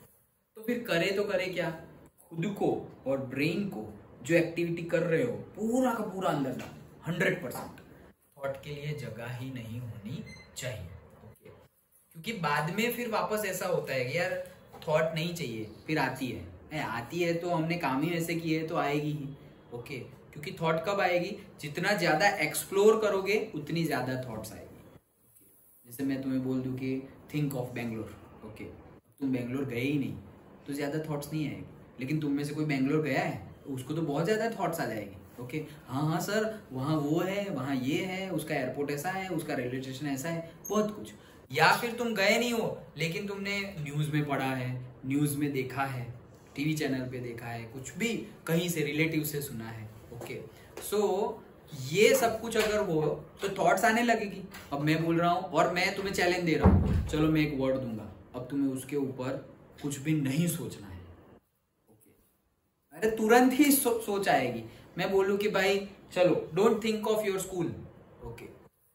तो फिर करे तो करे क्या? खुद को और ब्रेन को जो एक्टिविटी कर रहे हो पूरा का पूरा अंदर डालो, हंड्रेड परसेंट। थॉट के लिए जगह ही नहीं होनी चाहिए, ओके? क्योंकि बाद में फिर वापस ऐसा होता है कि यार थॉट नहीं चाहिए, फिर आती है ए, आती है तो हमने काम ही ऐसे किए है तो आएगी ही, ओके? क्योंकि थॉट कब आएगी? जितना ज्यादा एक्सप्लोर करोगे उतनी ज्यादा थॉट्स आएगी। जैसे मैं तुम्हें बोल दूं कि थिंक ऑफ बेंगलोर, ओके? तुम बेंगलोर गए ही नहीं तो ज्यादा थॉट्स नहीं आएगी, लेकिन तुम में से कोई बेंगलोर गया है उसको तो बहुत ज्यादा थॉट्स आ जाएगी, ओके? हाँ हाँ सर, वहाँ वो है, वहाँ ये है, उसका एयरपोर्ट ऐसा है, उसका रेलवे स्टेशन ऐसा है, बहुत कुछ। या फिर तुम गए नहीं हो लेकिन तुमने न्यूज में पढ़ा है, न्यूज में देखा है, टीवी चैनल पे देखा है, कुछ भी कहीं से रिलेटिव से सुना है, ओके? सो so, ये सब कुछ अगर हो तो थॉट्स आने लगेगी। अब मैं बोल रहा हूँ और मैं तुम्हें चैलेंज दे रहा हूँ, चलो मैं एक वर्ड दूंगा, अब तुम्हें उसके ऊपर कुछ भी नहीं सोचना है, ओके? अरे तुरंत ही सो, सोच आएगी। मैं बोलूँ कि भाई चलो don't think of your school, okay?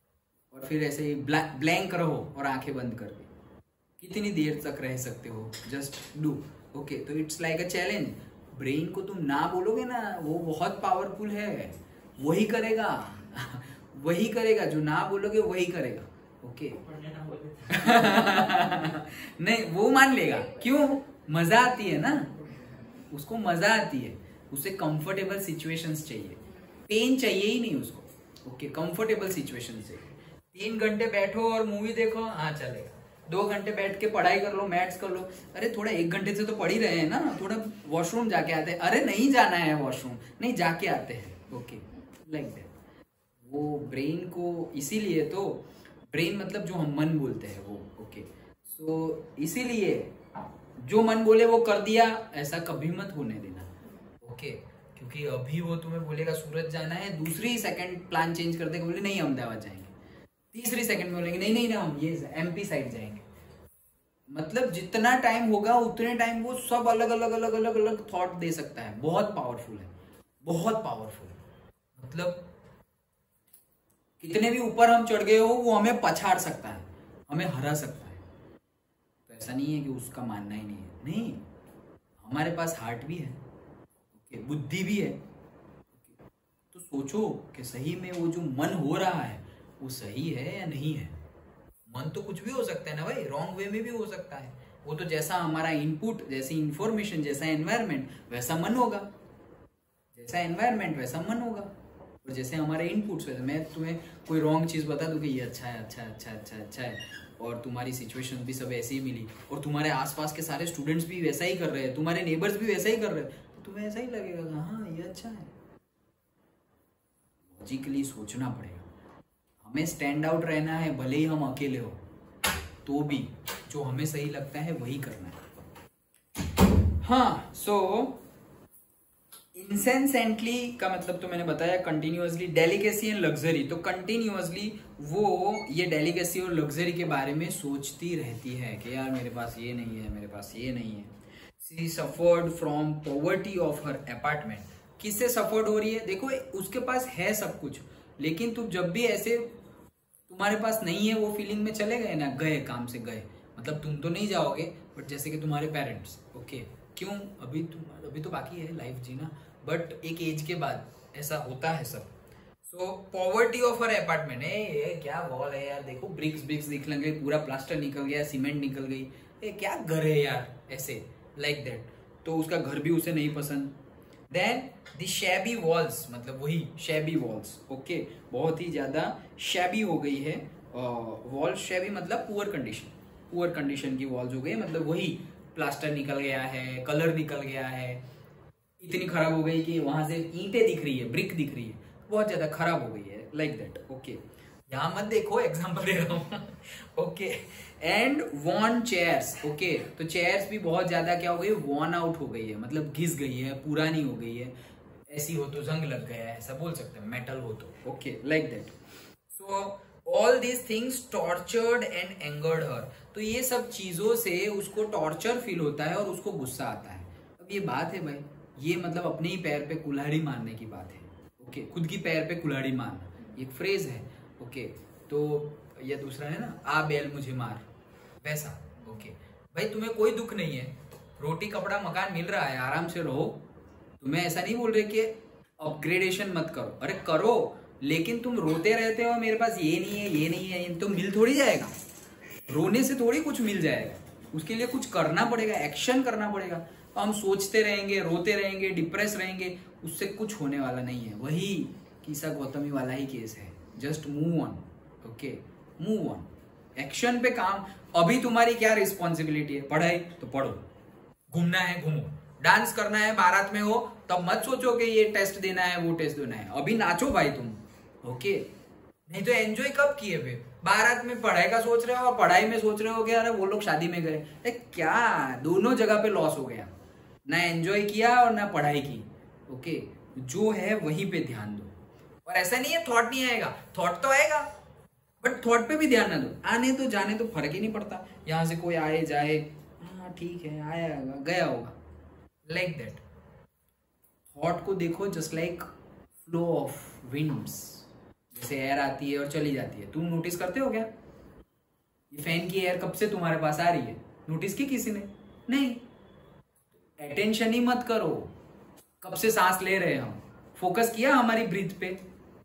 और फिर ऐसे ही ब्लैंक रहो और आंखें बंद करके कितनी देर तक रह सकते हो, जस्ट डू, ओके? तो it's like a challenge. Brain को तुम ना बोलोगे ना, वो बहुत पावरफुल है, वही करेगा वही करेगा, जो ना बोलोगे वही करेगा, ओके? नहीं, वो मान लेगा। क्यों? मजा आती है ना उसको, मजा आती है उसे। कंफर्टेबल सिचुएशंस चाहिए, पेन चाहिए ही नहीं उसको, ओके? कंफर्टेबल सिचुएशंस चाहिए। तीन घंटे बैठो और मूवी देखो, हाँ चलेगा। दो घंटे बैठ के पढ़ाई कर लो, मैथ्स कर लो, अरे थोड़ा एक घंटे से तो पढ़ ही रहे हैं ना, थोड़ा वॉशरूम जाके आते हैं, अरे नहीं जाना है वॉशरूम, नहीं जाके आते हैं, ओके? Like that. वो ब्रेन को, इसीलिए तो ब्रेन मतलब जो हम मन बोलते हैं वो, ओके? सो इसीलिए जो मन बोले वो कर दिया, ऐसा कभी मत होने देना, ओके? क्योंकि अभी वो तुम्हें बोलेगा सूरत जाना है, दूसरी सेकंड प्लान चेंज कर देगा, बोले नहीं अहमदाबाद जाएंगे, तीसरी सेकंड में बोलेंगे नहीं नहीं ना हम ये एमपी साइड जाएंगे। मतलब जितना टाइम होगा उतने टाइम वो सब अलग अलग अलग अलग अलग थॉट दे सकता है। बहुत पावरफुल है, बहुत पावरफुल। मतलब कितने भी ऊपर हम चढ़ गए हो वो हमें पछाड़ सकता है, हमें हरा सकता है। तो ऐसा नहीं है कि उसका मानना ही नहीं है, नहीं, हमारे पास हार्ट भी है, ओके? बुद्धि भी है, ओके? तो सोचो कि सही में वो जो मन हो रहा है वो सही है या नहीं है। मन तो कुछ भी हो सकता है ना भाई, रॉन्ग वे में भी हो सकता है। वो तो जैसा हमारा इनपुट, जैसी इंफॉर्मेशन, जैसा एनवायरनमेंट वैसा मन होगा, जैसा एनवायरनमेंट वैसा मन होगा, और जैसे हमारे इनपुट्स वैसे। मैं तुम्हें कोई रॉन्ग चीज बता दूं कि ये अच्छा है, अच्छा अच्छा अच्छा अच्छा है, और तुम्हारी सिचुएशन भी सब ऐसी ही मिली, और तुम्हारे आसपास के सारे स्टूडेंट्स भी वैसा ही कर रहे हैं, तुम्हारे नेबर्स भी वैसा ही कर रहे हैं, तो तुम्हें ऐसा ही लगेगा हाँ ये अच्छा है। लॉजिकली सोचना पड़ेगा, हमें स्टैंड आउट रहना है, भले ही हम अकेले हो तो भी जो हमें सही लगता है वही करना है। हाँ, सो इंसेंसेंटली का मतलब तो मैंने बताया कंटिन्यूअसली, डेलिकेसी एंड लग्जरी। तो कंटिन्यूअसली वो ये डेलिकेसी और लग्जरी के बारे में सोचती रहती है कि यार मेरे पास ये नहीं है, मेरे पास ये नहीं है। She suffered from poverty of her apartment. किससे सफर्ड हो रही है? देखो उसके पास है सब कुछ, लेकिन तुम जब भी ऐसे तुम्हारे पास नहीं है वो फीलिंग में चले गए ना, गए काम से गए, मतलब तुम तो नहीं जाओगे बट जैसे कि तुम्हारे पेरेंट्स, ओके? क्यों? अभी तुम अभी तो बाकी है लाइफ जीना, बट एक एज के बाद ऐसा होता है सब। So poverty of her apartment है, ये क्या वॉल है यार, देखो ब्रिक्स ब्रिक्स दिख लगे, पूरा प्लास्टर निकल गया, सीमेंट निकल गई, ये क्या घर है यार, ऐसे लाइक दैट। तो उसका घर भी उसे नहीं पसंद। देन द शैबी वॉल्स, मतलब वही शैबी वॉल्स, ओके? बहुत ही ज्यादा शैबी हो गई है वॉल। शैबी मतलब पुअर कंडीशन, पुअर कंडीशन की वॉल्स हो गई, मतलब वही प्लास्टर निकल गया है, कलर निकल गया है, इतनी खराब हो गई कि वहां से ईंटें दिख रही है, ब्रिक दिख रही है, बहुत ज्यादा खराब हो गई है, लाइक दैट। ओके, यहाँ मत देखो, एग्जाम्पल दे रहा हूँ। Okay, and worn chairs. Okay, तो चेयर्स भी बहुत ज्यादा क्या हो गई, वॉन आउट हो गई है, मतलब घिस गई है, पुरानी हो गई है, ऐसी हो तो जंग लग गया है, ऐसा बोल सकते हैं, मेटल हो तो। Okay, like that. So all these things tortured and angered her. तो ये सब चीजों से उसको टॉर्चर फील होता है और उसको गुस्सा आता है। अब ये बात है भाई, ये मतलब अपने ही पैर पे कुल्हाड़ी मारने की बात है। ओके, खुद की पैर पे कुल्हाड़ी मारना, एक फ्रेज है। ओके, तो ये दूसरा है ना, आ बैल मुझे मार, वैसा। ओके भाई, तुम्हें कोई दुख नहीं है, रोटी कपड़ा मकान मिल रहा है, आराम से रहो। तुम्हें ऐसा नहीं बोल रहे कि अपग्रेडेशन मत करो, अरे करो, लेकिन तुम रोते रहते हो मेरे पास ये नहीं है, ये नहीं है, तो मिल थोड़ी जाएगा। रोने से थोड़ी कुछ मिल जाएगा, उसके लिए कुछ करना पड़ेगा, एक्शन करना पड़ेगा। तो हम सोचते रहेंगे, रोते रहेंगे, डिप्रेस रहेंगे, उससे कुछ होने वाला नहीं है। वही कीसा गौतमी वाला ही केस है, just move on. Okay, move on, action पे काम। अभी तुम्हारी क्या रिस्पॉन्सिबिलिटी है, पढ़ाई तो पढ़ो, घूमना है घूमो, डांस करना है बारात में हो तब मत सोचो कि ये टेस्ट देना है वो टेस्ट देना है, अभी नाचो भाई तुम। ओके, नहीं तो एंजॉय कब किए फिर, बारात में पढ़ाई का सोच रहे हो और पढ़ाई में सोच रहे हो कि अरे वो लोग शादी में गए, क्या दोनों जगह पे लॉस हो गया, ना एंजॉय किया और ना पढ़ाई की। ओके, जो है वहीं पे ध्यान दो। और ऐसा नहीं है थॉट नहीं आएगा, थॉट तो आएगा, बट थॉट पे भी ध्यान ना दो, आने तो जाने तो फर्क ही नहीं पड़ता, यहां से कोई आए जाए, हाँ ठीक है आया होगा गया होगा, लाइक दैट। थॉट को देखो just like flow of winds, जैसे एयर आती है और चली जाती है। तुम नोटिस करते हो क्या, ये फैन की एयर कब से तुम्हारे पास आ रही है, नोटिस की किसी ने नहीं। अटेंशन ही मत करो, कब से सांस ले रहे हैं हम, फोकस किया हमारी ब्रीथ पे,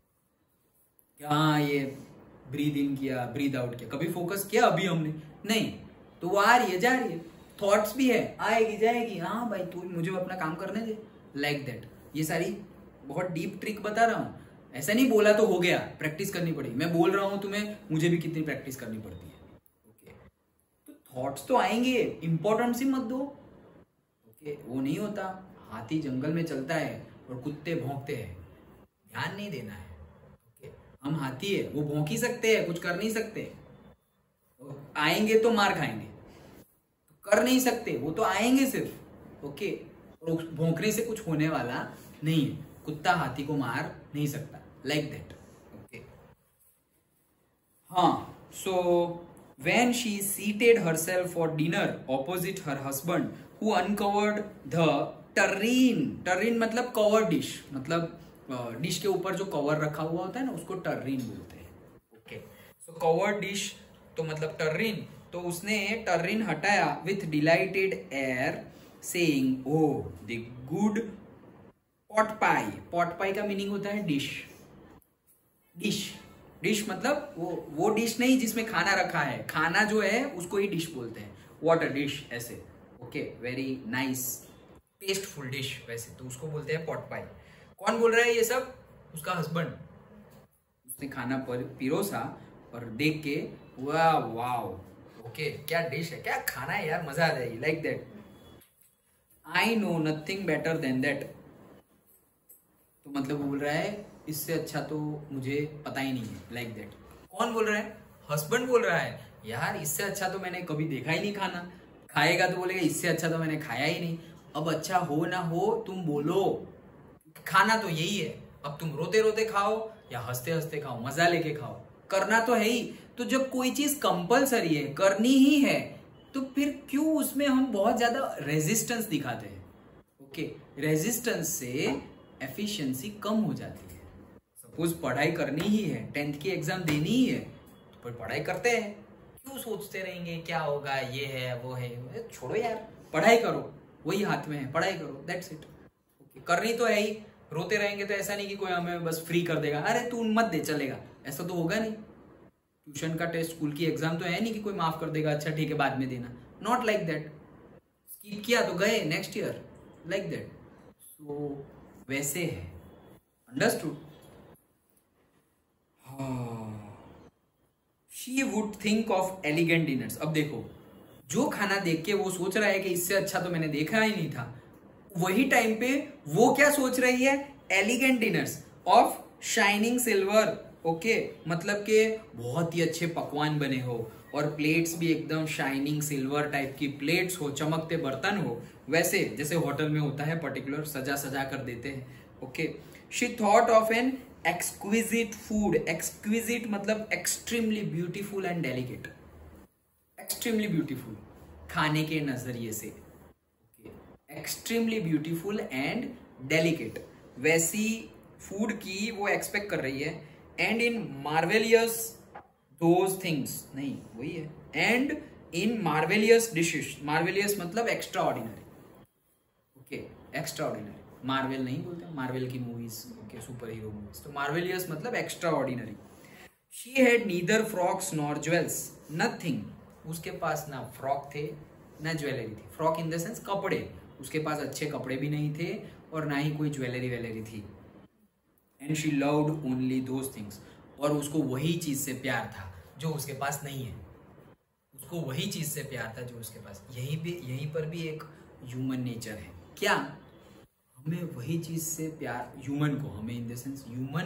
हाँ ये ब्रीद इन किया ब्रीद आउट किया, कभी फोकस किया अभी हमने नहीं, तो वो आ रही है जा रही है। थॉट्स भी है, आएगी जाएगी, हाँ भाई तू मुझे अपना काम करने दे, लाइक दैट। ये सारी बहुत डीप ट्रिक बता रहा हूँ, ऐसा नहीं बोला तो हो गया, प्रैक्टिस करनी पड़ेगी। मैं बोल रहा हूँ तुम्हें, मुझे भी कितनी प्रैक्टिस करनी पड़ती है। ओके, तो थॉट्स तो आएंगे, इंपॉर्टेंस ही मत दो। ओके, वो नहीं होता, हाथी जंगल में चलता है और कुत्ते भौंकते हैं, ध्यान नहीं देना है। ओके, हम हाथी है, वो भौंक ही सकते हैं, कुछ कर नहीं सकते। आएंगे तो मार खाएंगे, कर नहीं सकते, वो तो आएंगे सिर्फ। ओके, और भौंकने से कुछ होने वाला नहीं है, कुत्ता हाथी को मार नहीं सकता, लाइक दैट। ओके, हाँ, so when she seated herself for dinner opposite her husband who uncovered the tureen, tureen मतलब कवर डिश, मतलब डिश के ऊपर जो कवर रखा हुआ होता है ना उसको टर्रीन बोलते हैं। ओके, सो कवर डिश तो मतलब टर्रीन, तो उसने टर्रीन हटाया with delighted air saying oh the good pot pie. Pot pie का मीनिंग होता है डिश, डिश डिश मतलब वो वो डिश नहीं जिसमें खाना रखा है, खाना जो है उसको ही डिश बोलते हैं, वाटर डिश ऐसे। Okay, very nice tasteful dish वैसे तो उसको बोलते हैं पॉट पाई। कौन बोल रहा है ये सब, उसका हस्बैंड। उसने खाना पिरोसा और देख के वाह वाओ, ओके क्या डिश है, क्या खाना है यार, मजा आ जाएगी, like that. I know nothing better than that, तो मतलब वो बोल रहा है इससे अच्छा तो मुझे पता ही नहीं है, लाइक दैट। कौन बोल रहा है, हस्बैंड बोल रहा है, यार इससे अच्छा तो मैंने कभी देखा ही नहीं खाना। खाएगा तो बोलेगा इससे अच्छा तो मैंने खाया ही नहीं। अब अच्छा हो ना हो तुम बोलो, खाना तो यही है, अब तुम रोते रोते खाओ या हंसते हंसते खाओ, मजा लेके खाओ, करना तो है ही। तो जब कोई चीज कंपलसरी है, करनी ही है, तो फिर क्यों उसमें हम बहुत ज्यादा रेजिस्टेंस दिखाते हैं। ओके, रेजिस्टेंस से एफिशिएंसी कम हो जाती है। सपोज पढ़ाई करनी ही है, टेंथ की एग्जाम देनी ही है, तो फिर पढ़ाई करते हैं, क्यों सोचते रहेंगे क्या होगा, ये है वो है, छोड़ो यार, पढ़ाई करो, वही हाथ में है, पढ़ाई करो, दैट्स इट। ओके, करनी तो है ही, रोते रहेंगे तो ऐसा नहीं कि कोई हमें बस फ्री कर देगा, अरे तू मत दे चलेगा, ऐसा तो होगा नहीं। ट्यूशन का टेस्ट, स्कूल की एग्जाम तो है नहीं कि कोई माफ कर देगा, अच्छा ठीक है बाद में देना, नॉट लाइक दैट। स्किप किया तो गए next year, like that. So वैसे है, understood. She would think of elegant dinners. अब देखो, जो खाना देख के वो सोच रहा है कि इससे अच्छा तो मैंने देखा ही नहीं था, वही टाइम पे वो क्या सोच रही है, elegant dinners of shining silver. Okay, मतलब के बहुत ही अच्छे पकवान बने हो और प्लेट्स भी एकदम शाइनिंग सिल्वर टाइप की प्लेट्स हो, चमकते बर्तन हो, वैसे जैसे होटल में होता है पर्टिकुलर, सजा सजा कर देते हैं। Okay, she thought of an exquisite food. Exquisite मतलब extremely beautiful and delicate, extremely beautiful खाने के नजरिए से, एक्सट्रीमली ब्यूटीफुल एंड डेलिकेट, वैसी फूड की वो एक्सपेक्ट कर रही है। And in marvellous those things, नहीं वही है, and in marvellous dishes. Marvellous मतलब extraordinary. Okay, extraordinary, marvel नहीं बोलते, मार्वेल की movies, okay, super hero movies, तो मार्वेलियस मतलब extraordinary. She had neither frocks nor jewels, nothing, उसके पास ना फ्रॉक थे ना ज्वेलरी थी। फ्रॉक इन द सेंस कपड़े, उसके पास अच्छे कपड़े भी नहीं थे और ना ही कोई ज्वेलरी वेलरी थी। And she loved only those things, और उसको वही चीज से प्यार था जो उसके पास नहीं है, उसको वही चीज से प्यार था जो उसके पास। यहीं पे यहीं पर भी एक ह्यूमन नेचर है, क्या हमें वही चीज से प्यार, ह्यूमन को, हमें इन द सेंस ह्यूमन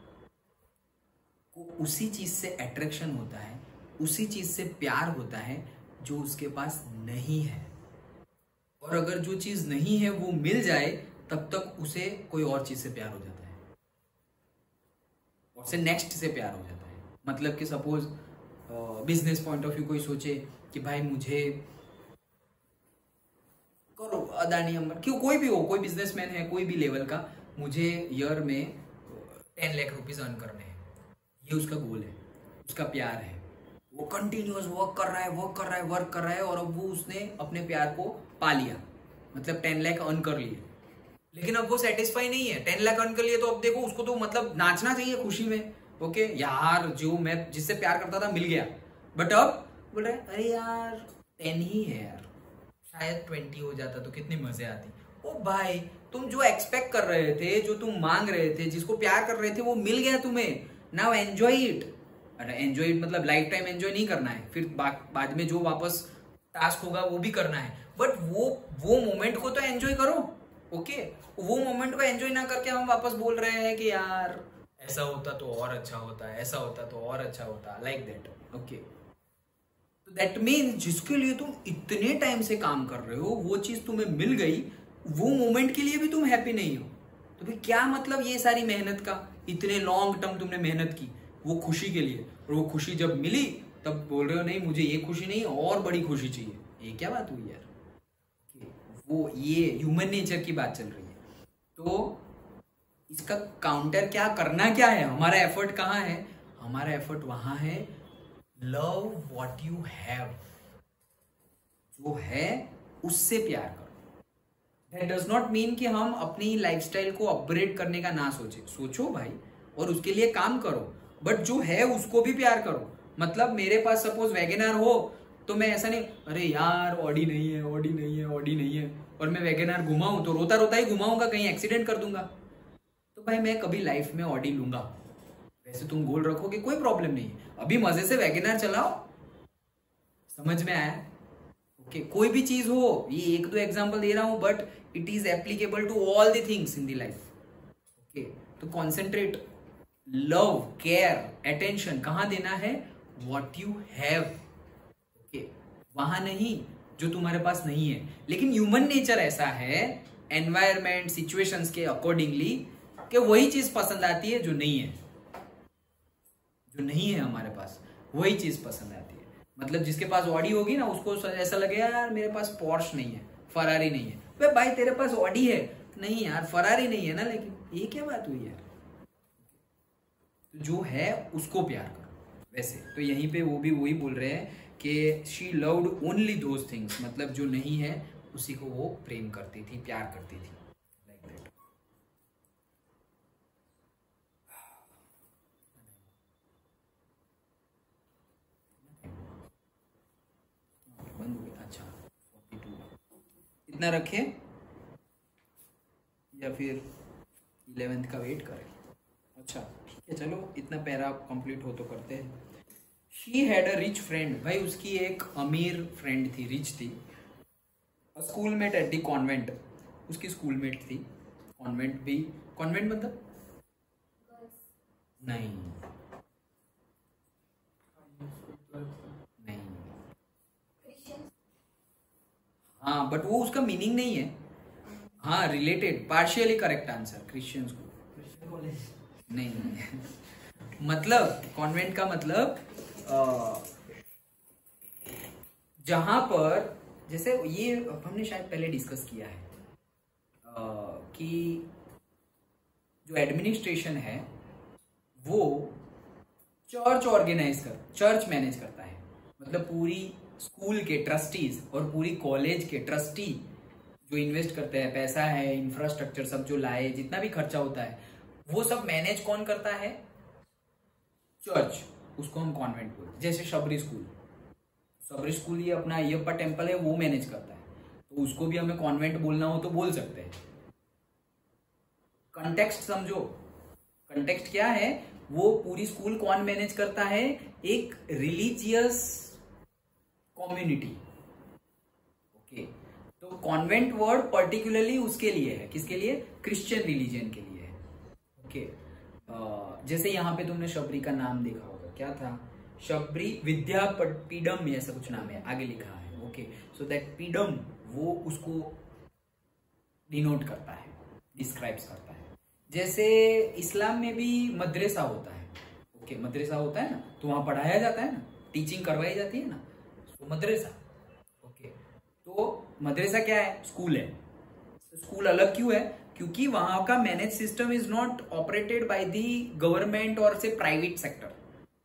को उसी चीज से अट्रैक्शन होता है, उसी चीज से प्यार होता है जो उसके पास नहीं है। और अगर जो चीज नहीं है वो मिल जाए तब तक उसे कोई और चीज से प्यार हो जाता है, उससे नेक्स्ट से प्यार हो जाता है। मतलब कि suppose business point of view कोई सोचे कि भाई मुझे करो अदानी अंबानी, क्यों कोई भी हो, कोई बिजनेसमैन है कोई भी लेवल का, मुझे ईयर में टेन लाख रुपीज अर्न करने हैं, ये उसका गोल है, उसका प्यार है। वो कंटिन्यूअस वर्क कर रहा है वर्क कर रहा है वर्क कर रहा है और अब वो उसने अपने प्यार को पा लिया, मतलब टेन लाख अर्न कर लिए। लेकिन अब वो सेटिस्फाई नहीं है, टेन लाख अर्न कर लिए तो अब देखो उसको तो मतलब नाचना चाहिए खुशी में। ओके यार, जो मैं जिससे प्यार करता था मिल गया, बट अब बोल रहे अरे यार टेन ही है यार, शायद ट्वेंटी हो जाता तो कितनी मजे आती। ओ भाई, तुम जो एक्सपेक्ट कर रहे थे, जो तुम मांग रहे थे, जिसको प्यार कर रहे थे, वो मिल गया तुम्हें, नाउ एंजॉय इट। अरे एंजॉय इट मतलब लाइफ टाइम एंजॉय नहीं करना है, फिर बा, बाद में जो वापस टास्क होगा वो भी करना है, बट वो वो मोमेंट को तो एंजॉय करो। ओके, वो मोमेंट को एंजॉय ना करके हम वापस बोल रहे हैं कि यार ऐसा होता तो और अच्छा होता है, ऐसा होता तो और अच्छा होता, लाइक दैट। ओके, तो दैट मीन जिसके लिए तुम इतने टाइम से काम कर रहे हो, वो चीज तुम्हें मिल गई, वो मोमेंट के लिए भी तुम हैप्पी नहीं हो, तो फिर क्या मतलब ये सारी मेहनत का? इतने लॉन्ग टर्म तुमने मेहनत की वो खुशी के लिए, और वो खुशी जब मिली तब बोल रहे हो नहीं मुझे ये खुशी नहीं और बड़ी खुशी चाहिए, ये क्या बात हुई यार? वो ये ह्यूमन नेचर की बात चल रही है। तो इसका काउंटर क्या करना, क्या है हमारा एफर्ट, कहाँ है हमारा एफर्ट? वहां है लव व्हाट यू हैव, जो है उससे प्यार करो। दैट डज नॉट मीन कि हम अपनी लाइफस्टाइल को अपग्रेड करने का ना सोचे, सोचो भाई और उसके लिए काम करो, बट जो है उसको भी प्यार करो। मतलब मेरे पास सपोज वैगनआर हो तो मैं ऐसा नहीं अरे यार ऑडी नहीं है ऑडी नहीं है ऑडी नहीं है और मैं वैगनआर घुमाऊं तो रोता रोता ही घुमाऊंगा, कहीं एक्सीडेंट कर दूंगा, तो भाई मैं कभी लाइफ में ऑडी लूंगा। वैसे तुम गोल रखोगे कोई प्रॉब्लम नहीं है, अभी मजे से वैगनआर चलाओ। समझ में आया? ओके, कोई भी चीज हो, ये एक दो एग्जांपल दे रहा हूं but it is applicable to all the things in the life. Okay, तो कॉन्सेंट्रेट, लव, केयर, अटेंशन कहां देना है? What you have. ओके, वहां नहीं जो तुम्हारे पास नहीं है। लेकिन ह्यूमन नेचर ऐसा है, एनवायरमेंट सिचुएशंस के अकॉर्डिंगली, कि वही चीज पसंद आती है जो नहीं है, जो नहीं है हमारे पास वही चीज पसंद आती है। मतलब जिसके पास ऑडी होगी ना उसको ऐसा लगेगा यार मेरे पास पोर्श नहीं है, फरारी नहीं है। वे भाई तेरे पास ऑडी है, नहीं यार फरारी नहीं है ना, लेकिन ये क्या बात हुई यार? जो है उसको प्यार करो। वैसे तो यहीं पे वो भी वही बोल रहे हैं कि she loved only those things, मतलब जो नहीं है उसी को वो प्रेम करती थी, प्यार करती थी, लाइक दैट। बंद हो गया, अच्छा फोर्टी टू इतना रखें या फिर इलेवेंथ का वेट करें? अच्छा ठीक है, चलो इतना पैरा कंप्लीट हो तो करते हैं। She had a rich friend, भाई उसकी एक अमीर फ्रेंड थी, रिच थी। Schoolmate at the convent, उसकी स्कूलमेट थी। कॉन्वेंट भी, कॉन्वेंट मतलब नहीं नहीं, हाँ बट वो उसका मीनिंग नहीं है। हाँ related, partially correct answer, Christian school नहीं मतलब कॉन्वेंट का मतलब जहां पर, जैसे ये हमने शायद पहले डिस्कस किया है आ, कि जो एडमिनिस्ट्रेशन है वो चर्च ऑर्गेनाइज कर, चर्च मैनेज करता है। मतलब पूरी स्कूल के ट्रस्टीज और पूरी कॉलेज के ट्रस्टी जो इन्वेस्ट करते हैं, पैसा है, इंफ्रास्ट्रक्चर सब जो लाए, जितना भी खर्चा होता है वो सब मैनेज कौन करता है? चर्च। उसको हम कॉन्वेंट बोलते हैं। जैसे शबरी स्कूल, शबरी स्कूल ये अपना अयप्पा टेम्पल है वो मैनेज करता है, तो उसको भी हमें कॉन्वेंट बोलना हो तो बोल सकते हैं। कंटेक्स्ट समझो, कंटेक्स्ट क्या है? वो पूरी स्कूल कौन मैनेज करता है? एक रिलीजियस कम्युनिटी। ओके, तो कॉन्वेंट वर्ड पर्टिकुलरली उसके लिए है, किसके लिए? क्रिश्चियन रिलीजन के लिए है। ओके, जैसे यहाँ पे तुमने शबरी का नाम देखा होगा, क्या था? शबरी विद्यापीडम ऐसा कुछ नाम है, आगे लिखा है। ओके, सो दैट पीडम वो उसको डिनोट करता है, डिस्क्राइब्स करता है। जैसे इस्लाम में भी मदरसा होता है। ओके, मदरसा होता है ना, तो वहां पढ़ाया जाता है ना, टीचिंग करवाई जाती है ना, तो मदरसा। ओके, तो मदरसा क्या है? स्कूल है। स्कूल अलग क्यों है? क्योंकि वहां का manage system is not operated by the government और से private sector,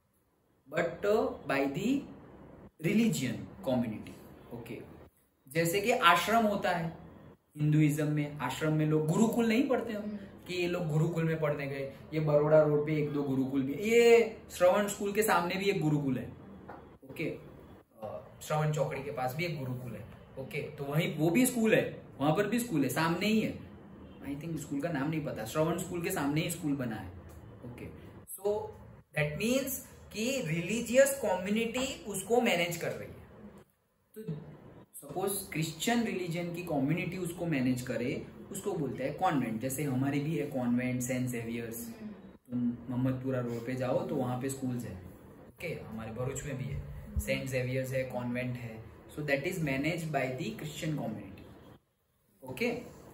but by the religion community. Okay, जैसे कि आश्रम होता है हिंदुइज्म में, आश्रम में लोग गुरुकुल नहीं पढ़ते हम कि ये लोग गुरुकुल में पढ़ने गए। ये बड़ौदा रोड पे एक दो गुरुकुल भी, ये श्रवण स्कूल के सामने भी एक गुरुकुल है। ओके, श्रवण चौकड़ी के पास भी एक गुरुकुल है। ओके, तो वहीं वो भी स्कूल है, वहां पर भी स्कूल है, सामने ही है। आई थिंक स्कूल का नाम नहीं पता, श्रवण स्कूल के सामने ही स्कूल बना है। ओके, सो दैट मीन्स कि रिलीजियस कम्युनिटी उसको मैनेज कर रही है। तो सपोज क्रिश्चियन रिलीजन की कम्युनिटी उसको मैनेज करे, उसको बोलते हैं कॉन्वेंट। जैसे हमारी भी है कॉन्वेंट, सेंट जेवियर्स। तुम मोहम्मदपुरा रोड पे जाओ तो वहां पे स्कूल्स है। ओके, हमारे भरूच में भी है, सेंट जेवियर्स है, कॉन्वेंट है। So that is manage by the Christian community. Okay,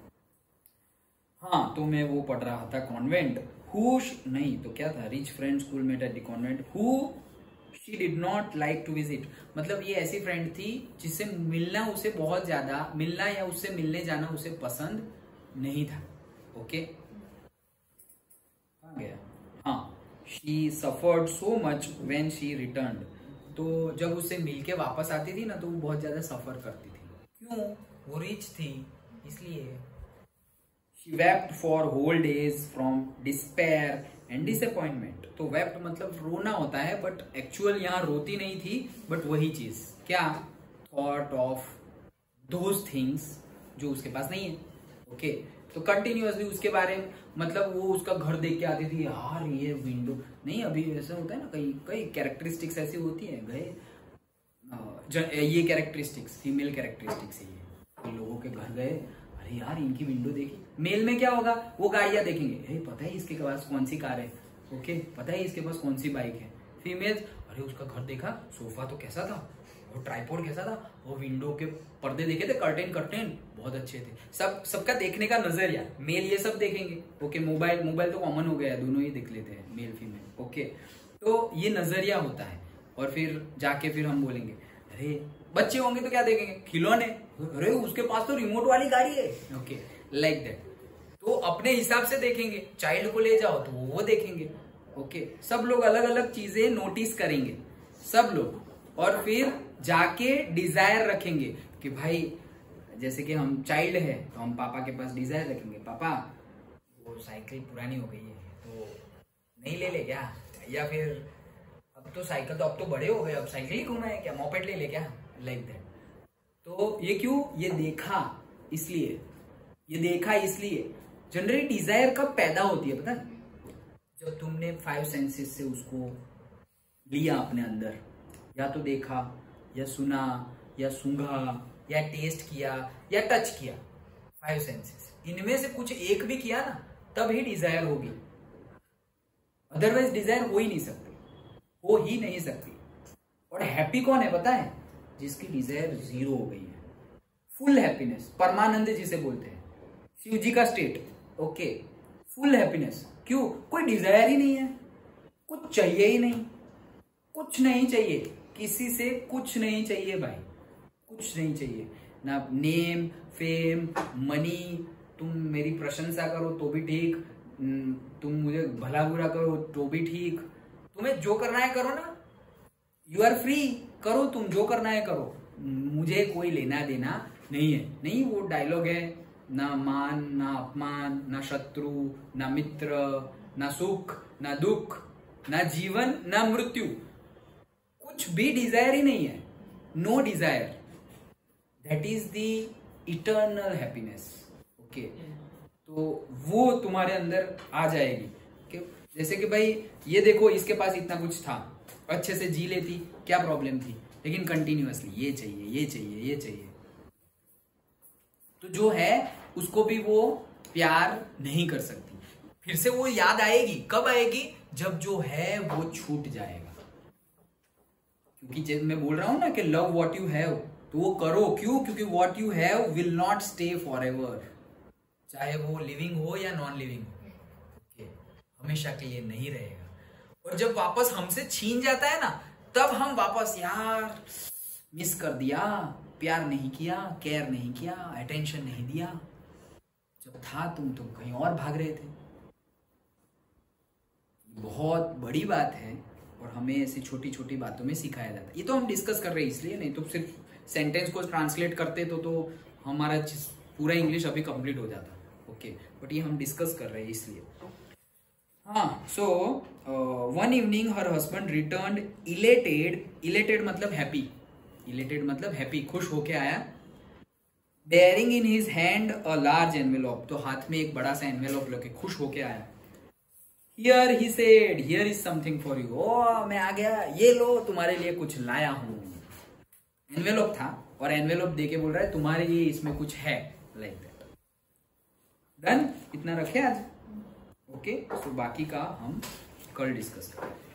हाँ, तो मैं वो पढ़ रहा था कॉन्वेंट। हु नहीं तो क्या था? Rich friend schoolmate at the convent who she did not like to visit. मतलब ये ऐसी फ्रेंड थी जिससे मिलना उसे बहुत ज्यादा, मिलना या उससे मिलने जाना उसे पसंद नहीं था। ओके, कहाँ गया? हाँ, she suffered so much when she returned. तो जब उससे मिलके वापस आती थी ना तो वो बहुत ज्यादा सफर करती थी। क्यों? वो रिच थी इसलिए। She wept for whole days from despair and disappointment। तो wept मतलब रोना होता है, बट एक्चुअल यहाँ रोती नहीं थी, बट वही चीज क्या? थॉट ऑफ दोज थिंग्स जो उसके पास नहीं है। ओके, तो कंटिन्यूअसली उसके बारे में, मतलब वो उसका घर देख के आती थी, यार ये विंडो नहीं, अभी ऐसा होता है ना, कई कई कैरेक्टरिस्टिक्स ऐसी होती है, गए ये कैरेक्टरिस्टिक्स, फीमेल कैरेक्टरिस्टिक्स है ये, लोगों के घर गए, अरे यार इनकी विंडो देखी। मेल में क्या होगा? वो गाड़ियां देखेंगे, हे पता है इसके पास कौन सी कार है, ओके पता है इसके पास कौन सी बाइक है। फीमेल, अरे उसका घर देखा, सोफा तो कैसा था, वो ट्राइपॉड कैसा था, वो विंडो के पर्दे देखे थे, कर्टेन कर्टेन बहुत अच्छे थे। सब सबका देखने का नजरिया, मेल ये सब देखेंगे। ओके, मोबाइल मोबाइल तो कॉमन हो गया है, दोनों ही देख लेते हैं, मेल फीमेल। ओके, तो ये नजरिया होता है। और फिर जाके फिर हम बोलेंगे, अरे बच्चे होंगे तो क्या देखेंगे? खिलौने, अरे उसके पास तो रिमोट वाली गाड़ी है। Okay, like that. तो अपने हिसाब से देखेंगे। चाइल्ड को ले जाओ तो वो देखेंगे। ओके, सब लोग अलग अलग चीजें नोटिस करेंगे, सब लोग। और फिर जाके डिजायर रखेंगे कि भाई, जैसे कि हम चाइल्ड है तो हम पापा के पास डिजायर रखेंगे, पापा वो साइकिल पुरानी हो गई है तो नहीं ले ले क्या? या फिर अब तो साइकिल तो अब तो बड़े हो गए, अब साइकिल ही घूमना है क्या, मॉपेड ले ले क्या? Like that. तो ये क्यों? ये देखा इसलिए, ये देखा इसलिए। जनरली डिजायर कब पैदा होती है पता है? जब तुमने फाइव सेंसेस से उसको लिया अपने अंदर, या तो देखा या सुना या सूंघा या टेस्ट किया या टच किया। फाइव सेंसेस, इनमें से कुछ एक भी किया ना तब ही डिजायर होगी, अदरवाइज डिजायर हो ही नहीं सकती, हो ही नहीं सकती। और हैप्पी कौन है पता है? जिसकी डिजायर जीरो हो गई है, फुल हैप्पीनेस, परमानंद जिसे बोलते हैं, शिव जी का स्टेट। Okay, full happiness. क्यों? कोई डिजायर ही नहीं है, कुछ चाहिए ही नहीं, कुछ नहीं चाहिए, किसी से कुछ नहीं चाहिए भाई, कुछ नहीं चाहिए ना, नेम फेम मनी, तुम मेरी प्रशंसा करो तो भी ठीक, तुम मुझे भला बुरा करो तो भी ठीक, तुम्हें जो करना है करो ना, यू आर फ्री, करो तुम जो करना है करो, मुझे कोई लेना देना नहीं है। नहीं, वो डायलॉग है, ना मान ना अपमान, ना शत्रु ना मित्र, ना सुख ना दुख, ना जीवन ना मृत्यु, कुछ भी डिजायर ही नहीं है, no desire, that is the eternal happiness. Okay, तो वो तुम्हारे अंदर आ जाएगी कि जैसे कि भाई ये देखो, इसके पास इतना कुछ था, अच्छे से जी लेती, क्या प्रॉब्लम थी, लेकिन कंटिन्यूअसली ये चाहिए ये चाहिए ये चाहिए, तो जो है उसको भी वो प्यार नहीं कर सकती। फिर से वो याद आएगी, कब आएगी? जब जो है वो छूट जाएगा। क्योंकि जब मैं बोल रहा हूं ना कि लव व्हाट यू हैव, तो वो करो। क्यों? क्योंकि what you have will not stay forever, चाहे वो लिविंग हो या नॉन लिविंग हो, okay, हमेशा के लिए नहीं रहेगा। और जब वापस हमसे छीन जाता है ना, तब हम वापस, यार मिस कर दिया, प्यार नहीं किया, केयर नहीं किया, अटेंशन नहीं दिया, जब था तुम तो कहीं और भाग रहे थे। बहुत बड़ी बात है और हमें ऐसी छोटी छोटी बातों में सिखाया जाता है। ये तो हम डिस्कस कर रहे हैं इसलिए, नहीं तो सिर्फ सेंटेंस को ट्रांसलेट करते तो तो हमारा पूरा इंग्लिश अभी कंप्लीट हो जाता। ओके, बट ये हम डिस्कस कर रहे हैं इसलिए। हाँ, so one evening her husband returned elated, elated मतलब हैप्पी, इलेटेड मतलब हैप्पी, खुश होके आया, bearing in his hand a large envelope, तो हाथ में एक बड़ा सा एनवेलप लेके खुश होके आया। Here he said, here is something for you, ओ मैं आ गया, ये लो तुम्हारे लिए कुछ लाया हूं। एनवेलप था और एनवेलप देके बोल रहा है तुम्हारे लिए इसमें कुछ है, लाइक दैट। डन, इतना रखे आज। ओके, सो बाकी का हम कल डिस्कस करेंगे।